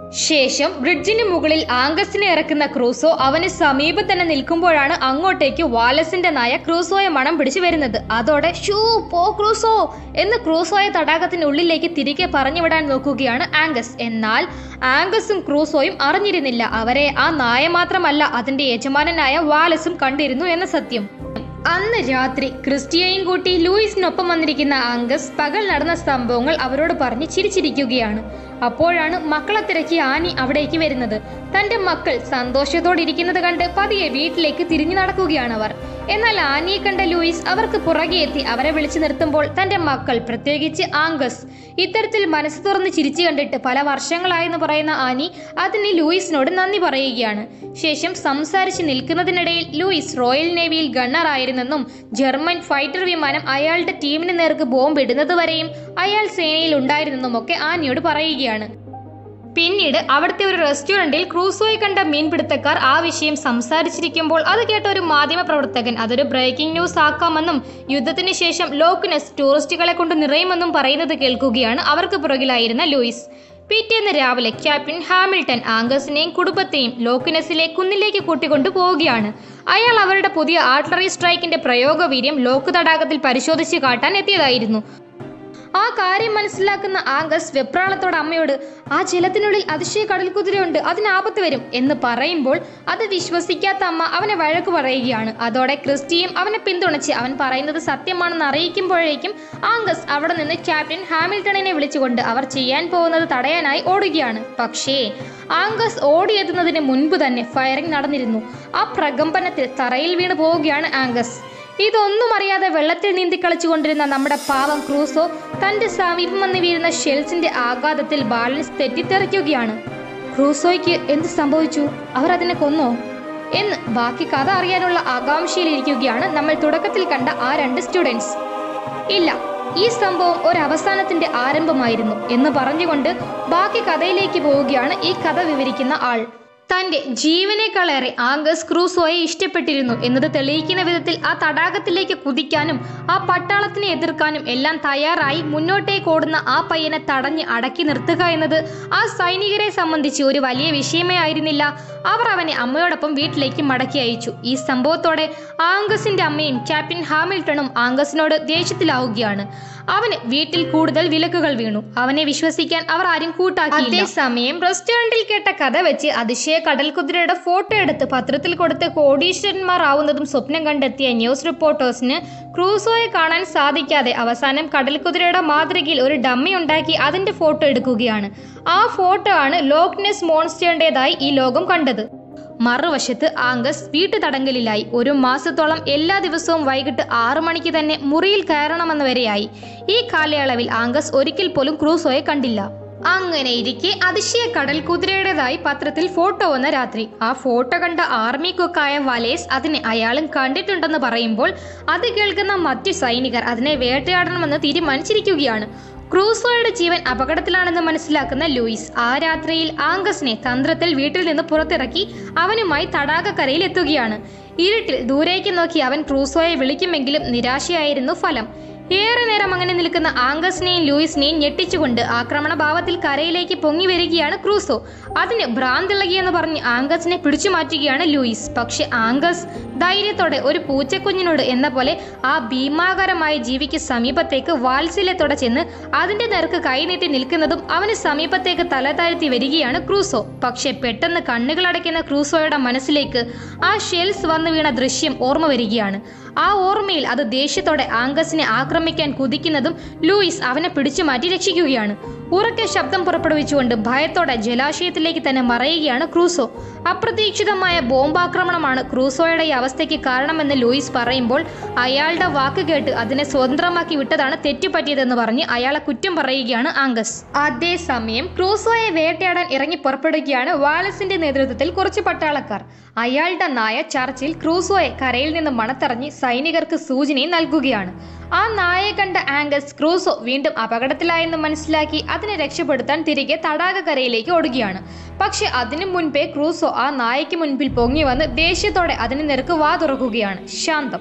A: ശേഷം ബ്രിഡ്ജിന് മുകളിൽ ആംഗസിനെ ഇറക്കുന്ന ക്രൂസോ അവന് സമീപം തന്നെ നിൽക്കുമ്പോഴാണ് അങ്ങോട്ടേക്ക് വാലസിന്റെ നായ ക്രൂസോയെ മണം പിടിച്ചു വരുന്നത്. അതോടെ ഷൂ പോ ക്രൂസോ എന്ന് ക്രൂസോയെ തടാകത്തിനുള്ളിലേക്ക് തിരികെ പറഞ്ഞുവിടാൻ നോക്കുകയാണ് ആംഗസ്. എന്നാൽ ആംഗസും ക്രൂസോയും അറിഞ്ഞിരുന്നില്ല അവരെ ആ നായ മാത്രമല്ല അതിന്റെ യജമാനനായ വാലസും കണ്ടിരുന്നു എന്ന സത്യം. അന്ന് രാത്രി ക്രിസ്റ്റിയെയും കൂട്ടി ലൂയിസിനൊപ്പം വന്നിരിക്കുന്ന ആംഗസ് പകൽ നടന്ന സംഭവങ്ങൾ അവരോട് പറഞ്ഞ് ചിരിച്ചിരിക്കുകയാണ്. അപ്പോഴാണ് മക്കളെ തിരക്കി ആനി അവിടേക്ക് വരുന്നത്. തന്റെ മക്കൾ സന്തോഷത്തോടെ ഇരിക്കുന്നത് കണ്ട് പതിയെ വീട്ടിലേക്ക് തിരിഞ്ഞു നടക്കുകയാണ് അവർ. എന്നാൽ ആനിയെ കണ്ട ലൂയിസ് അവർക്ക് പുറകെ എത്തി അവരെ വിളിച്ചു നിർത്തുമ്പോൾ തന്റെ മക്കൾ, പ്രത്യേകിച്ച് ആംഗസ്, ഇത്തരത്തിൽ മനസ്സ് തുറന്ന് ചിരിച്ചു കണ്ടിട്ട് പല വർഷങ്ങളായെന്ന് പറയുന്ന ആനി അതിന് ലൂയിസിനോട് നന്ദി പറയുകയാണ്. ശേഷം സംസാരിച്ച് നിൽക്കുന്നതിനിടയിൽ ലൂയിസ് റോയൽ നേവിയിൽ ഗണ്ണർ ആയിരുന്നെന്നും ജർമ്മൻ ഫൈറ്റർ വിമാനം അയാളുടെ ടീമിന് നേർക്ക് ബോംബ് ഇടുന്നത് വരെയും അയാൾ സേനയിൽ ഉണ്ടായിരുന്നെന്നും ഒക്കെ ആനിയോട് പറയുകയാണ്. പിന്നീട് അവിടുത്തെ ഒരു റെസ്റ്റോറന്റിൽ ക്രൂസോയെ കണ്ട മീൻപിടുത്തക്കാർ ആ വിഷയം സംസാരിച്ചിരിക്കുമ്പോൾ അത് കേട്ട ഒരു മാധ്യമ പ്രവർത്തകൻ അതൊരു ബ്രേക്കിംഗ് ന്യൂസ് ആക്കാമെന്നും യുദ്ധത്തിന് ശേഷം ലോക്നെസ് ടൂറിസ്റ്റുകളെ കൊണ്ട് നിറയുമെന്നും പറയുന്നത് കേൾക്കുകയാണ് അവർക്ക് പുറകിലായിരുന്ന ലൂയിസ്. പിറ്റേന്ന് രാവിലെ ക്യാപ്റ്റൻ ഹാമിൽട്ടൺ ആംഗസിനെയും കുടുംബത്തെയും ലോക്നെസിലെ കുന്നിലേക്ക് കൂട്ടിക്കൊണ്ടു പോവുകയാണ്. അയാൾ അവരുടെ പുതിയ ആർട്ടിലറി സ്ട്രൈക്കിന്റെ പ്രയോഗവീര്യം ലോക്ക് തടാകത്തിൽ പരിശോധിച്ച് കാട്ടാൻ എത്തിയതായിരുന്നു. ആ കാര്യം മനസ്സിലാക്കുന്ന ആംഗസ് വെപ്രാളത്തോടെ അമ്മയോട് ആ ജലത്തിനുള്ളിൽ അതിശയ കടൽക്കുതിരയുണ്ട്, അതിനാപത്ത് വരും എന്ന് പറയുമ്പോൾ അത് വിശ്വസിക്കാത്ത അമ്മ അവനെ വഴക്ക് പറയുകയാണ്. അതോടെ ക്രിസ്റ്റിയും അവനെ പിന്തുണച്ച് അവൻ പറയുന്നത് സത്യമാണെന്ന് അറിയിക്കുമ്പോഴേക്കും ആംഗസ് അവിടെ നിന്ന് ക്യാപ്റ്റൻ ഹാമിൽട്ടണിനെ വിളിച്ചുകൊണ്ട് അവർ ചെയ്യാൻ പോകുന്നത് തടയാനായി ഓടുകയാണ്. പക്ഷേ ആംഗസ് ഓടിയെത്തുന്നതിന് മുൻപ് തന്നെ ഫയറിംഗ് നടന്നിരുന്നു. ആ പ്രകമ്പനത്തിൽ തറയിൽ വീണ് പോവുകയാണ് ആംഗസ്. ഇതൊന്നും അറിയാതെ വെള്ളത്തിൽ നീന്തി കളിച്ചുകൊണ്ടിരുന്ന നമ്മുടെ പാവം ക്രൂസോ തന്റെ സമീപം വന്ന് വീഴുന്ന ഷെൽസിന്റെ ആഘാതത്തിൽ ബാലൻസ് തെറ്റിത്തെറിക്കുകയാണ്. ക്രൂസോയ്ക്ക് എന്ത് സംഭവിച്ചു? അവർ അതിനെ കൊന്നോ എന്ന് ബാക്കി കഥ അറിയാനുള്ള ആകാംക്ഷയിലിരിക്കുകയാണ് നമ്മൾ തുടക്കത്തിൽ കണ്ട ആ രണ്ട് സ്റ്റുഡൻസ്. ഇല്ല, ഈ സംഭവം ഒരവസാനത്തിന്റെ ആരംഭമായിരുന്നു എന്ന് പറഞ്ഞുകൊണ്ട് ബാക്കി കഥയിലേക്ക് പോവുകയാണ് ഈ കഥ വിവരിക്കുന്ന ആൾ. തന്റെ ജീവനേക്കാളേറെ ആംഗസ് ക്രൂസോയെ ഇഷ്ടപ്പെട്ടിരുന്നു എന്നത് തെളിയിക്കുന്ന വിധത്തിൽ ആ തടാകത്തിലേക്ക് കുതിക്കാനും ആ പട്ടാളത്തിനെ എതിർക്കാനും എല്ലാം തയ്യാറായി മുന്നോട്ടേക്ക് ഓടുന്ന ആ പയ്യനെ തടഞ്ഞ് അടക്കി നിർത്തുക എന്നത് ആ സൈനികരെ സംബന്ധിച്ച് ഒരു വലിയ വിഷയമേ ആയിരുന്നില്ല. അവർ അവനെ അമ്മയോടൊപ്പം വീട്ടിലേക്ക് മടക്കി അയച്ചു. ഈ സംഭവത്തോടെ ആംഗസിന്റെ അമ്മയും ക്യാപ്റ്റൻ ഹാമിൽട്ടണും ആംഗസിനോട് ദേഷ്യത്തിലാവുകയാണ്. അവന് വീട്ടിൽ കൂടുതൽ വിലക്കുകൾ വീണു. അവനെ വിശ്വസിക്കാൻ അവർ ആരും കൂട്ടാക്കിയില്ല. അതേസമയം റെസ്റ്റോറന്റിൽ കേട്ട കഥ വെച്ച് അതിശയ കടൽക്കുതിരയുടെ ഫോട്ടോ എടുത്ത് പത്രത്തിൽ കൊടുത്ത് കോടീശ്വരന്മാർ ആവുന്നതും സ്വപ്നം കണ്ടെത്തിയ ന്യൂസ് റിപ്പോർട്ടേഴ്സിന് ക്രൂസോയെ കാണാൻ സാധിക്കാതെ അവസാനം കടൽക്കുതിരയുടെ മാതൃകയിൽ ഒരു ഡമ്മി ഉണ്ടാക്കി അതിന്റെ ഫോട്ടോ എടുക്കുകയാണ്. ആ ഫോട്ടോ ആണ് ലോക്നെസ് മോൺസ്റ്ററിന്റേതായി ഈ ലോകം കണ്ടത്. മറുവശത്ത് ആംഗസ് വീട്ടുതടങ്കലിലായി. ഒരു മാസത്തോളം എല്ലാ ദിവസവും വൈകിട്ട് ആറു മണിക്ക് തന്നെ മുറിയിൽ കയറണമെന്ന് വരെയായി. ഈ കാലയളവിൽ ആംഗസ് ഒരിക്കൽ പോലും ക്രൂസോയെ കണ്ടില്ല. അങ്ങനെ ഇരിക്കെ അതിശയ കടൽക്കുതിരയുടേതായി പത്രത്തിൽ ഫോട്ടോ വന്ന രാത്രി ആ ഫോട്ടോ കണ്ട ആർമി കുക്കായ വലേസ് അതിനെ അയാളും കണ്ടിട്ടുണ്ടെന്ന് പറയുമ്പോൾ അത് കേൾക്കുന്ന മറ്റു സൈനികർ അതിനെ വേട്ടയാടണമെന്ന് തീരുമാനിച്ചിരിക്കുകയാണ്. ക്രൂസോയുടെ ജീവൻ അപകടത്തിലാണെന്ന് മനസ്സിലാക്കുന്ന ലൂയിസ് ആ രാത്രിയിൽ ആംഗസിനെ തന്ത്രത്തിൽ വീട്ടിൽ നിന്ന് പുറത്തിറക്കി അവനുമായി തടാകക്കരയിൽ എത്തുകയാണ്. ഇരുട്ടിൽ ദൂരേക്ക് നോക്കി അവൻ ക്രൂസോയെ വിളിക്കുമെങ്കിലും നിരാശയായിരുന്നു ഫലം. ഏറെ നേരം അങ്ങനെ നിൽക്കുന്ന ആംഗസിനെയും ലൂയിസിനെയും ഞെട്ടിച്ചുകൊണ്ട് ആക്രമണ ഭാവത്തിൽ കരയിലേക്ക് പൊങ്ങി വരികയാണ് ക്രൂസോ. അതിന് ഭ്രാന്തിളകിയെന്ന് പറഞ്ഞ് ആംഗസിനെ പിടിച്ചു മാറ്റുകയാണ് ലൂയിസ്. പക്ഷെ ആംഗസ് ധൈര്യത്തോടെ ഒരു പൂച്ചക്കുഞ്ഞിനോട് എന്ന പോലെ ആ ഭീമാകരമായ ജീവിക്ക് സമീപത്തേക്ക് വാത്സല്യത്തോടെ ചെന്ന് അതിന്റെ നേർക്ക് കൈനീട്ടി നിൽക്കുന്നതും അവന് സമീപത്തേക്ക് തല താഴ്ത്തി വരികയാണ് ക്രൂസോ. പക്ഷെ പെട്ടെന്ന് കണ്ണുകളടയ്ക്കുന്ന ക്രൂസോയുടെ മനസ്സിലേക്ക് ആ ഷെൽസ് വന്നു വീണ ദൃശ്യം ഓർമ്മ വരികയാണ്. ആ ഓർമ്മയിൽ അത് ദേഷ്യത്തോടെ ആംഗസിനെ ആക്രമിക്കാൻ കുതിക്കുന്നതും ലൂയിസ് അവനെ പിടിച്ചു മാറ്റി രക്ഷിക്കുകയാണ്. ഉറക്കെ ശബ്ദം പുറപ്പെടുവിച്ചുകൊണ്ട് ഭയത്തോടെ ജലാശയത്തിലേക്ക് തന്നെ മറയുകയാണ് ക്രൂസോ. അപ്രതീക്ഷിതമായ ബോംബാക്രമണമാണ് ക്രൂസോയുടെ ഈ അവസ്ഥയ്ക്ക് കാരണമെന്ന് ലൂയിസ് പറയുമ്പോൾ അയാളുടെ വാക്ക് കേട്ട് അതിനെ സ്വതന്ത്രമാക്കി വിട്ടതാണ് തെറ്റുപറ്റിയതെന്ന് പറഞ്ഞ് അയാളെ കുറ്റം പറയുകയാണ് ആംഗസ്. അതേസമയം ക്രൂസോയെ വേട്ടയാടാൻ ഇറങ്ങി പുറപ്പെടുകയാണ് വാലസിന്റെ നേതൃത്വത്തിൽ കുറച്ച് പട്ടാളക്കാർ. അയാളുടെ നായ ചർച്ചിൽ ക്രൂസോയെ കരയിൽ നിന്ന് മണത്തറിഞ്ഞ് സൈനികർക്ക് സൂചനയും നൽകുകയാണ്. ആ നായയെ കണ്ട ആംഗസ് ക്രൂസോ വീണ്ടും അപകടത്തിലായെന്ന് മനസ്സിലാക്കി അതിനെ രക്ഷപ്പെടുത്താൻ തിരികെ തടാകക്കരയിലേക്ക് ഓടുകയാണ്. പക്ഷെ അതിനു മുൻപേ ക്രൂസോ ആ നായയ്ക്ക് മുൻപിൽ പൊങ്ങി വന്ന് ദേഷ്യത്തോടെ അതിന് നേർക്ക് വാ തുറക്കുകയാണ്. ശാന്തം.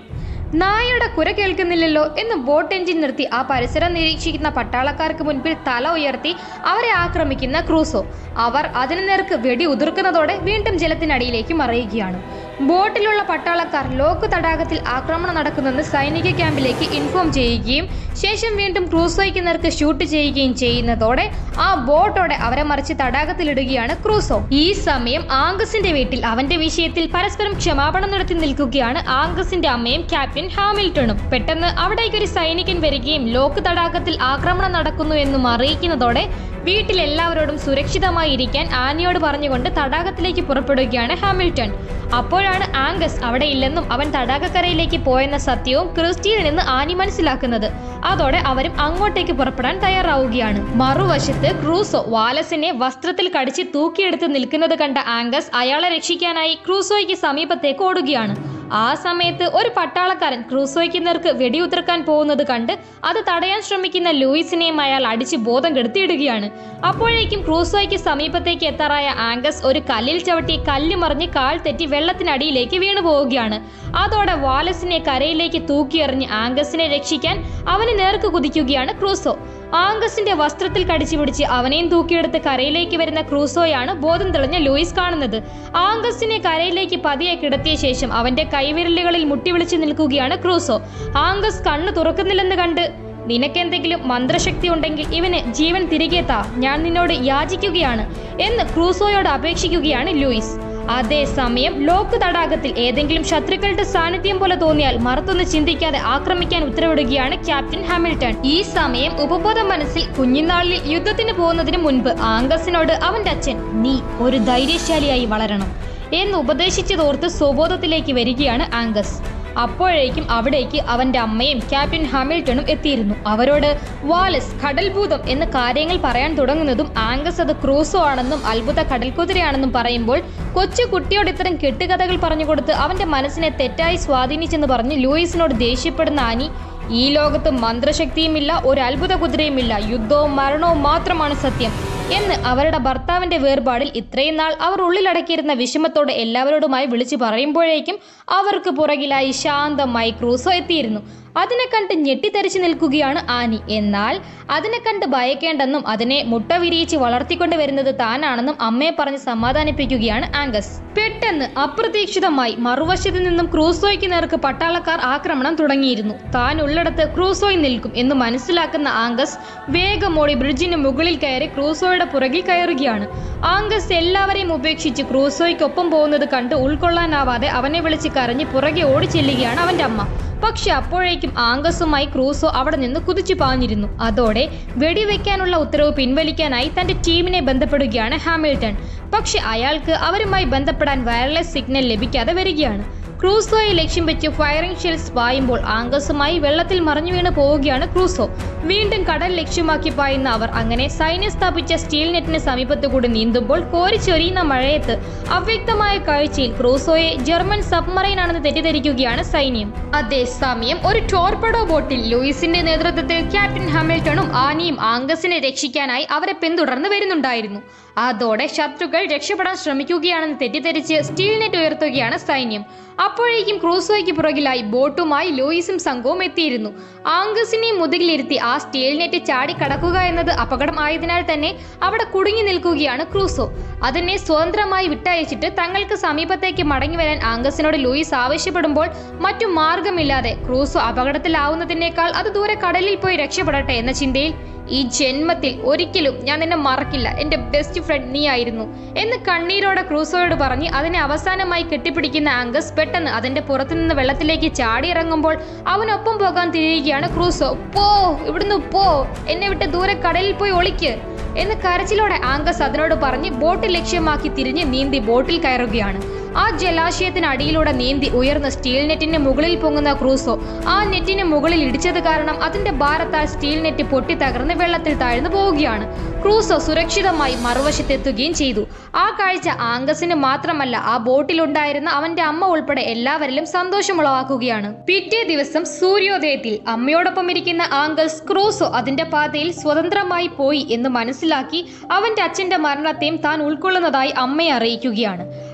A: നായയുടെ കുര കേൾക്കുന്നില്ലല്ലോ എന്ന് ബോട്ട് എഞ്ചിൻ നിർത്തി ആ പരിസരം നിരീക്ഷിക്കുന്ന പട്ടാളക്കാർക്ക് മുൻപിൽ തല ഉയർത്തി അവരെ ആക്രമിക്കുന്ന ക്രൂസോ. അവർ അതിനു നേർക്ക് വെടി ഉതിർക്കുന്നതോടെ വീണ്ടും ജലത്തിനടിയിലേക്ക് മറയുകയാണ്. ബോട്ടിലുള്ള പട്ടാളക്കാർ ലോക്ക് തടാകത്തിൽ ആക്രമണം നടക്കുന്നെന്ന് സൈനിക ക്യാമ്പിലേക്ക് ഇൻഫോം ചെയ്യുകയും ശേഷം വീണ്ടും ക്രൂസോയ്ക്ക് നേർക്ക് ഷൂട്ട് ചെയ്യുകയും ചെയ്യുന്നതോടെ ആ ബോട്ടോടെ അവരെ മറിച്ച് തടാകത്തിലിടുകയാണ് ക്രൂസോ. ഈ സമയം ആംഗസിന്റെ വീട്ടിൽ അവന്റെ വിഷയത്തിൽ പരസ്പരം ക്ഷമാപണം നടത്തി നിൽക്കുകയാണ് ആംഗസിന്റെ അമ്മയും ക്യാപ്റ്റൻ ഹാമിൽട്ടണും. പെട്ടെന്ന് അവിടേക്ക് ഒരു സൈനികൻ വരികയും ലോക്ക് തടാകത്തിൽ ആക്രമണം നടക്കുന്നു എന്നും അറിയിക്കുന്നതോടെ വീട്ടിൽ എല്ലാവരോടും സുരക്ഷിതമായി ഇരിക്കാൻ ആനിയോട് പറഞ്ഞുകൊണ്ട് തടാകത്തിലേക്ക് പുറപ്പെടുകയാണ് ഹാമിൽട്ടൺ. അപ്പോഴാണ് ആംഗസ് അവിടെ ഇല്ലെന്നും അവൻ തടാകക്കരയിലേക്ക് പോയെന്ന സത്യവും ക്രിസ്റ്റീനിൽ നിന്ന് ആനി മനസ്സിലാക്കുന്നത്. അതോടെ അവരും അങ്ങോട്ടേക്ക് പുറപ്പെടാൻ തയ്യാറാവുകയാണ്. മറുവശത്ത് ക്രൂസോ വാലസിനെ വസ്ത്രത്തിൽ കടിച്ച് തൂക്കിയെടുത്ത് നിൽക്കുന്നത് കണ്ട ആംഗസ് അയാളെ രക്ഷിക്കാനായി ക്രൂസോയ്ക്ക് സമീപത്തേക്ക് ഓടുകയാണ്. ആ സമയത്ത് ഒരു പട്ടാളക്കാരൻ ക്രൂസോയ്ക്ക് നേർക്ക് വെടിയുതിർക്കാൻ പോകുന്നത് കണ്ട് അത് തടയാൻ ശ്രമിക്കുന്ന ലൂയിസിനെയും അയാൾ അടിച്ച് ബോധം കെടുത്തിയിടുകയാണ്. അപ്പോഴേക്കും ക്രൂസോയ്ക്ക് സമീപത്തേക്ക് എത്താറായ ആംഗസ് ഒരു കല്ലിൽ ചവിട്ടി കല്ല് മറിഞ്ഞ് കാൽ തെറ്റി വെള്ളത്തിനടിയിലേക്ക് വീണു പോവുകയാണ്. അതോടെ വാലസിനെ കരയിലേക്ക് തൂക്കിയെറിഞ്ഞ് ആംഗസിനെ രക്ഷിക്കാൻ അവന് നേർക്ക് കുതിക്കുകയാണ് ക്രൂസോ. ആംഗസിന്റെ വസ്ത്രത്തിൽ കടിച്ചു പിടിച്ച് അവനെയും തൂക്കിയെടുത്ത് കരയിലേക്ക് വരുന്ന ക്രൂസോയാണ് ബോധം തെളിഞ്ഞ ലൂയിസ് കാണുന്നത്. ആംഗസിനെ കരയിലേക്ക് പതിയെ കിടത്തിയ ശേഷം അവന്റെ കൈവിരലുകളിൽ മുട്ടിവിളിച്ച് നിൽക്കുകയാണ് ക്രൂസോ. ആംഗസ് കണ്ണു തുറക്കുന്നില്ലെന്ന് കണ്ട്, നിനക്കെന്തെങ്കിലും മന്ത്രശക്തി ഉണ്ടെങ്കിൽ ഇവന് ജീവൻ തിരികെ താ, ഞാൻ നിന്നോട് യാചിക്കുകയാണ് എന്ന് ക്രൂസോയോട് അപേക്ഷിക്കുകയാണ് ലൂയിസ്. അതേസമയം ലോക്ക് തടാകത്തിൽ ഏതെങ്കിലും ശത്രുക്കളുടെ സാന്നിധ്യം പോലെ തോന്നിയാൽ മറുത്തൊന്ന് ചിന്തിക്കാതെ ആക്രമിക്കാൻ ഉത്തരവിടുകയാണ് ക്യാപ്റ്റൻ ഹാമിൽട്ടൺ. ഈ സമയം ഉപബോധ മനസ്സിൽ കുഞ്ഞുനാളിൽ യുദ്ധത്തിന് പോകുന്നതിന് മുൻപ് ആംഗസിനോട് അവന്റെ അച്ഛൻ നീ ഒരു ധൈര്യശാലിയായി വളരണം എന്ന് ഉപദേശിച്ചതോർത്ത് സ്വബോധത്തിലേക്ക് വരികയാണ് ആംഗസ്. അപ്പോഴേക്കും അവിടേക്ക് അവന്റെ അമ്മയും ക്യാപ്റ്റൻ ഹാമിൽട്ടണും എത്തിയിരുന്നു. അവരോട് വാലസ് കടൽഭൂതം എന്ന കാര്യങ്ങൾ പറയാൻ തുടങ്ങുന്നതും ആംഗസ് അത് ക്രൂസോ ആണെന്നും അത്ഭുത കടൽക്കുതിരയാണെന്നും പറയുമ്പോൾ കൊച്ചു കുട്ടിയോട് ഇത്തരം കെട്ടുകഥകൾ പറഞ്ഞുകൊടുത്ത് അവന്റെ മനസ്സിനെ തെറ്റായി സ്വാധീനിച്ചെന്ന് പറഞ്ഞ് ലൂയിസിനോട് ദേഷ്യപ്പെടുന്ന ആനി, ഈ ലോകത്ത് മന്ത്രശക്തിയുമില്ല, ഒരു അത്ഭുത കുതിരയുമില്ല, യുദ്ധവും മരണവും മാത്രമാണ് സത്യം എന്ന് അവരുടെ ഭർത്താവിന്റെ വേർപാടിൽ ഇത്രയും നാൾ അവർ ഉള്ളിലടക്കിയിരുന്ന വിഷമത്തോടെ എല്ലാവരോടുമായി വിളിച്ചു പറയുമ്പോഴേക്കും അവർക്ക് പുറകിലായി ശാന്തമായി ക്രൂസോ എത്തിയിരുന്നു. അതിനെ കണ്ട് ഞെട്ടിത്തരിച്ചു നിൽക്കുകയാണ് ആനി. എന്നാൽ അതിനെ കണ്ട് ഭയക്കേണ്ടെന്നും അതിനെ മുട്ട വിരിയിച്ച് വളർത്തിക്കൊണ്ട് വരുന്നത് താനാണെന്നും അമ്മയെ പറഞ്ഞ് സമാധാനിപ്പിക്കുകയാണ് ആംഗസ്. പെട്ടെന്ന് അപ്രതീക്ഷിതമായി മറുവശത്ത് നിന്നും ക്രൂസോയ്ക്ക് നേർക്ക് പട്ടാളക്കാർ ആക്രമണം തുടങ്ങിയിരുന്നു. താൻ ഉള്ളിടത്ത് ക്രൂസോയ് നിൽക്കും എന്ന് മനസ്സിലാക്കുന്ന ആംഗസ് വേഗം ഓടി ബ്രിഡ്ജിന് മുകളിൽ കയറി ക്രൂസോയുടെ പുറകിൽ കയറുകയാണ്. ആംഗസ് എല്ലാവരെയും ഉപേക്ഷിച്ച് ക്രൂസോയ്ക്കൊപ്പം പോകുന്നത് കണ്ട് ഉൾക്കൊള്ളാനാവാതെ അവനെ വിളിച്ച് കരഞ്ഞ് പുറകെ ഓടി ചെല്ലുകയാണ് അവന്റെ അമ്മ. പക്ഷെ അപ്പോഴേക്കും ആംഗസുമായി ക്രൂസോ അവിടെ നിന്ന് കുതിച്ചു പാഞ്ഞിരുന്നു. അതോടെ വെടിവെക്കാനുള്ള ഉത്തരവ് പിൻവലിക്കാനായി തന്റെ ടീമിനെ ബന്ധപ്പെടുകയാണ് ഹാമിൽട്ടൺ. പക്ഷെ അയാൾക്ക് അവരുമായി ബന്ധപ്പെടാൻ വയർലെസ് സിഗ്നൽ ലഭിക്കാതെ വരികയാണ്. ക്രൂസോയെ ലക്ഷ്യം വെച്ച് ഫയറിംഗ് ഷെൽസ് പായുമ്പോൾ ആംഗസുമായി വെള്ളത്തിൽ മറിഞ്ഞു വീണ് പോവുകയാണ് ക്രൂസോ. വീണ്ടും കടൽ ലക്ഷ്യമാക്കി പായുന്ന അവർ അങ്ങനെ സൈന്യം സ്ഥാപിച്ച സ്റ്റീൽ നെറ്റിന് സമീപത്തുകൂടി നീന്തുമ്പോൾ കോരിച്ചൊരിയുന്ന മഴയത്ത് അവ്യക്തമായ കാഴ്ചയിൽ ക്രൂസോയെ ജർമ്മൻ സബ്മറൈൻ ആണെന്ന് തെറ്റിദ്ധരിക്കുകയാണ് സൈന്യം. അതേസമയം ഒരു ടോർപെഡോ ബോട്ടിൽ ലൂയിസിന്റെ നേതൃത്വത്തിൽ ക്യാപ്റ്റൻ ഹാമിൽട്ടണും ആനിയും ആംഗസിനെ രക്ഷിക്കാനായി അവരെ പിന്തുടർന്ന് വരുന്നുണ്ടായിരുന്നു. അതോടെ ശത്രുക്കൾ രക്ഷപ്പെടാൻ ശ്രമിക്കുകയാണെന്ന് തെറ്റിദ്ധരിച്ച് സ്റ്റീൽ നെറ്റ് ഉയർത്തുകയാണ് സൈന്യം. അപ്പോഴേക്കും ക്രൂസോയ്ക്ക് പുറകിലായി ബോട്ടുമായി ലൂയിസും സംഘവും എത്തിയിരുന്നു. ആംഗസിനെ മുതുകിലിരുത്തി ആ സ്റ്റീൽ നെറ്റ് ചാടി കടക്കുക എന്നത് അപകടം ആയതിനാൽ തന്നെ അവിടെ കുടുങ്ങി നിൽക്കുകയാണ് ക്രൂസോ. അതിനെ സ്വതന്ത്രമായി വിട്ടയച്ചിട്ട് തങ്ങൾക്ക് സമീപത്തേക്ക് മടങ്ങി വരാൻ ആംഗസിനോട് ലൂയിസ് ആവശ്യപ്പെടുമ്പോൾ മറ്റു മാർഗമില്ലാതെ ക്രൂസോ അപകടത്തിലാവുന്നതിനേക്കാൾ അത് ദൂരെ കടലിൽ പോയി രക്ഷപ്പെടട്ടെ എന്ന ചിന്തയിൽ ഈ ജന്മത്തിൽ ഒരിക്കലും ഞാൻ നിന്നെ മറക്കില്ല, എൻ്റെ ബെസ്റ്റ് ഫ്രണ്ട് നീ ആയിരുന്നു എന്ന് കണ്ണീരോടെ ക്രൂസോയോട് പറഞ്ഞ് അതിനെ അവസാനമായി കെട്ടിപ്പിടിക്കുന്ന ആംഗസ് പെട്ടെന്ന് അതിന്റെ പുറത്തുനിന്ന് വെള്ളത്തിലേക്ക് ചാടിയിറങ്ങുമ്പോൾ അവനൊപ്പം പോകാൻ തിരിയുകയാണ് ക്രൂസോ. പോ, ഇവിടുന്ന് പോ, എന്നെ വിട്ട് ദൂരെ കടലിൽ പോയി ഒളിക്ക് എന്ന് കരച്ചിലോടെ ആംഗസ് അതിനോട് പറഞ്ഞ് ബോട്ട് ലക്ഷ്യമാക്കി തിരിഞ്ഞ് നീന്തി ബോട്ടിൽ കയറുകയാണ്. ആ ജലാശയത്തിനടിയിലൂടെ നീന്തി ഉയർന്ന സ്റ്റീൽ നെറ്റിന് മുകളിൽ പൊങ്ങുന്ന ക്രൂസോ ആ നെറ്റിന് മുകളിൽ ഇടിച്ചത് കാരണം അതിന്റെ ഭാരത്താൽ സ്റ്റീൽ നെറ്റ് പൊട്ടി തകർന്ന് വെള്ളത്തിൽ താഴ്ന്നു പോവുകയാണ്. ക്രൂസോ സുരക്ഷിതമായി മറുവശത്തെത്തുകയും ചെയ്തു. ആ കാഴ്ച ആംഗസിന് മാത്രമല്ല ആ ബോട്ടിലുണ്ടായിരുന്ന അവന്റെ അമ്മ ഉൾപ്പെടെ എല്ലാവരിലും സന്തോഷമുളവാക്കുകയാണ്. പിറ്റേ ദിവസം സൂര്യോദയത്തിൽ അമ്മയോടൊപ്പം ഇരിക്കുന്ന ആംഗസ് ക്രൂസോ അതിന്റെ പാതയിൽ സ്വതന്ത്രമായി പോയി എന്ന് മനസ്സിലാക്കി അവന്റെ അച്ഛന്റെ മരണത്തെയും താൻ ഉൾക്കൊള്ളുന്നതായി അമ്മയെ അറിയിക്കുകയാണ്.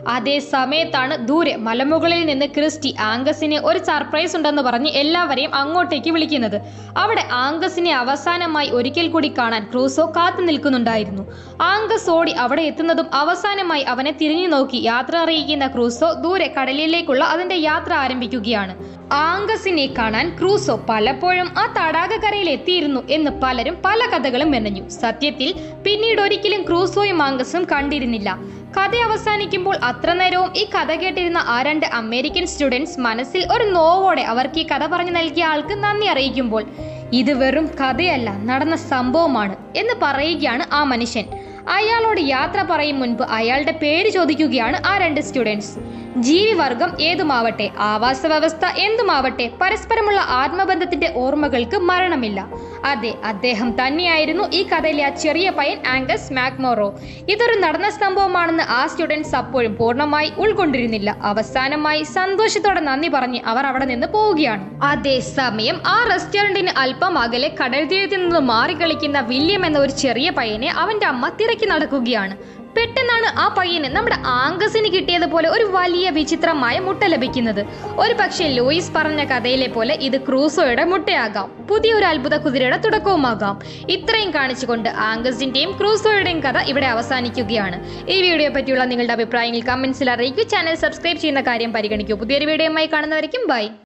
A: അതേ സമയത്താണ് ദൂരെ മലമുകളിൽ നിന്ന് ക്രിസ്റ്റി ആംഗസിന് ഒരു സർപ്രൈസ് ഉണ്ടെന്ന് പറഞ്ഞ് എല്ലാവരെയും അങ്ങോട്ടേക്ക് വിളിക്കുന്നത്. അവിടെ ആംഗസിനെ അവസാനമായി ഒരിക്കൽ കൂടി കാണാൻ ക്രൂസോ കാത്തു നിൽക്കുന്നുണ്ടായിരുന്നു. ആംഗസ് ഓടി അവിടെ എത്തുന്നതും അവസാനമായി അവനെ തിരിഞ്ഞു നോക്കി യാത്ര അറിയിക്കുന്ന ക്രൂസോ ദൂരെ കടലിലേക്കുള്ള അതിന്റെ യാത്ര ആരംഭിക്കുകയാണ്. ആംഗസിനെ കാണാൻ ക്രൂസോ പലപ്പോഴും ആ തടാകക്കരയിൽ എത്തിയിരുന്നു എന്ന് പലരും പല കഥകളും മെനഞ്ഞു. സത്യത്തിൽ പിന്നീട് ഒരിക്കലും ക്രൂസോയും ആംഗസും കണ്ടിരുന്നില്ല. കഥ അവസാനിക്കുമ്പോൾ അത്ര നേരവും ഈ കഥ കേട്ടിരുന്ന ആ രണ്ട് അമേരിക്കൻ സ്റ്റുഡൻസ് മനസ്സിൽ ഒരു നോവോടെ അവർക്ക് ഈ കഥ പറഞ്ഞു നൽകിയ ആൾക്ക് നന്ദി അറിയിക്കുമ്പോൾ ഇത് വെറും കഥയല്ല, നടന്ന സംഭവമാണ് എന്ന് പറയുകയാണ് ആ മനുഷ്യൻ. അയാളോട് യാത്ര പറയും മുൻപ് അയാളുടെ പേര് ചോദിക്കുകയാണ് ആ രണ്ട് സ്റ്റുഡൻസ്. ജീവിവർഗം ഏതുമാവട്ടെ, ആവാസ വ്യവസ്ഥ എന്തുമാവട്ടെ, പരസ്പരമുള്ള ആത്മബന്ധത്തിന്റെ ഓർമ്മകൾക്ക് മരണമില്ല. അതെ, അദ്ദേഹം തന്നെയായിരുന്നു ഈ കഥയിലെ ആ ചെറിയ പയ്യൻ ആംഗസ് മാക്മോറോ. ഇതൊരു നടന്ന സംഭവമാണെന്ന് ആ സ്റ്റുഡൻസ് അപ്പോഴും പൂർണ്ണമായി ഉൾക്കൊണ്ടിരുന്നില്ല. അവസാനമായി സന്തോഷത്തോടെ നന്ദി പറഞ്ഞ് അവർ അവിടെ നിന്ന് പോവുകയാണ്. അതേസമയം ആ റെസ്റ്റോറന്റിന് അല്പം അകലെ കടൽ തീരത്തിൽ നിന്ന് മാറി കളിക്കുന്ന വില്യം എന്ന ഒരു ചെറിയ പയ്യനെ അവന്റെ അമ്മ തിരക്കി നടക്കുകയാണ്. പെട്ടെന്നാണ് ആ പയ്യന് നമ്മുടെ ആംഗസിന് കിട്ടിയതുപോലെ ഒരു വലിയ വിചിത്രമായ മുട്ട ലഭിക്കുന്നത്. ഒരു പക്ഷേ ലൂയിസ് പറഞ്ഞ കഥയിലെ പോലെ ഇത് ക്രൂസോയുടെ മുട്ടയാകാം, പുതിയൊരു അത്ഭുത കുതിരയുടെ തുടക്കവുമാകാം. ഇത്രയും കാണിച്ചുകൊണ്ട് ആംഗസിന്റെയും ക്രൂസോയുടെയും കഥ ഇവിടെ അവസാനിക്കുകയാണ്. ഈ വീഡിയോയെ പറ്റിയുള്ള നിങ്ങളുടെ അഭിപ്രായങ്ങൾ കമന്റ്സിൽ അറിയിക്കൂ. ചാനൽ സബ്സ്ക്രൈബ് ചെയ്യുന്ന കാര്യം പരിഗണിക്കൂ. പുതിയൊരു വീഡിയോയുമായി കാണുന്നവരേക്കും ബൈ.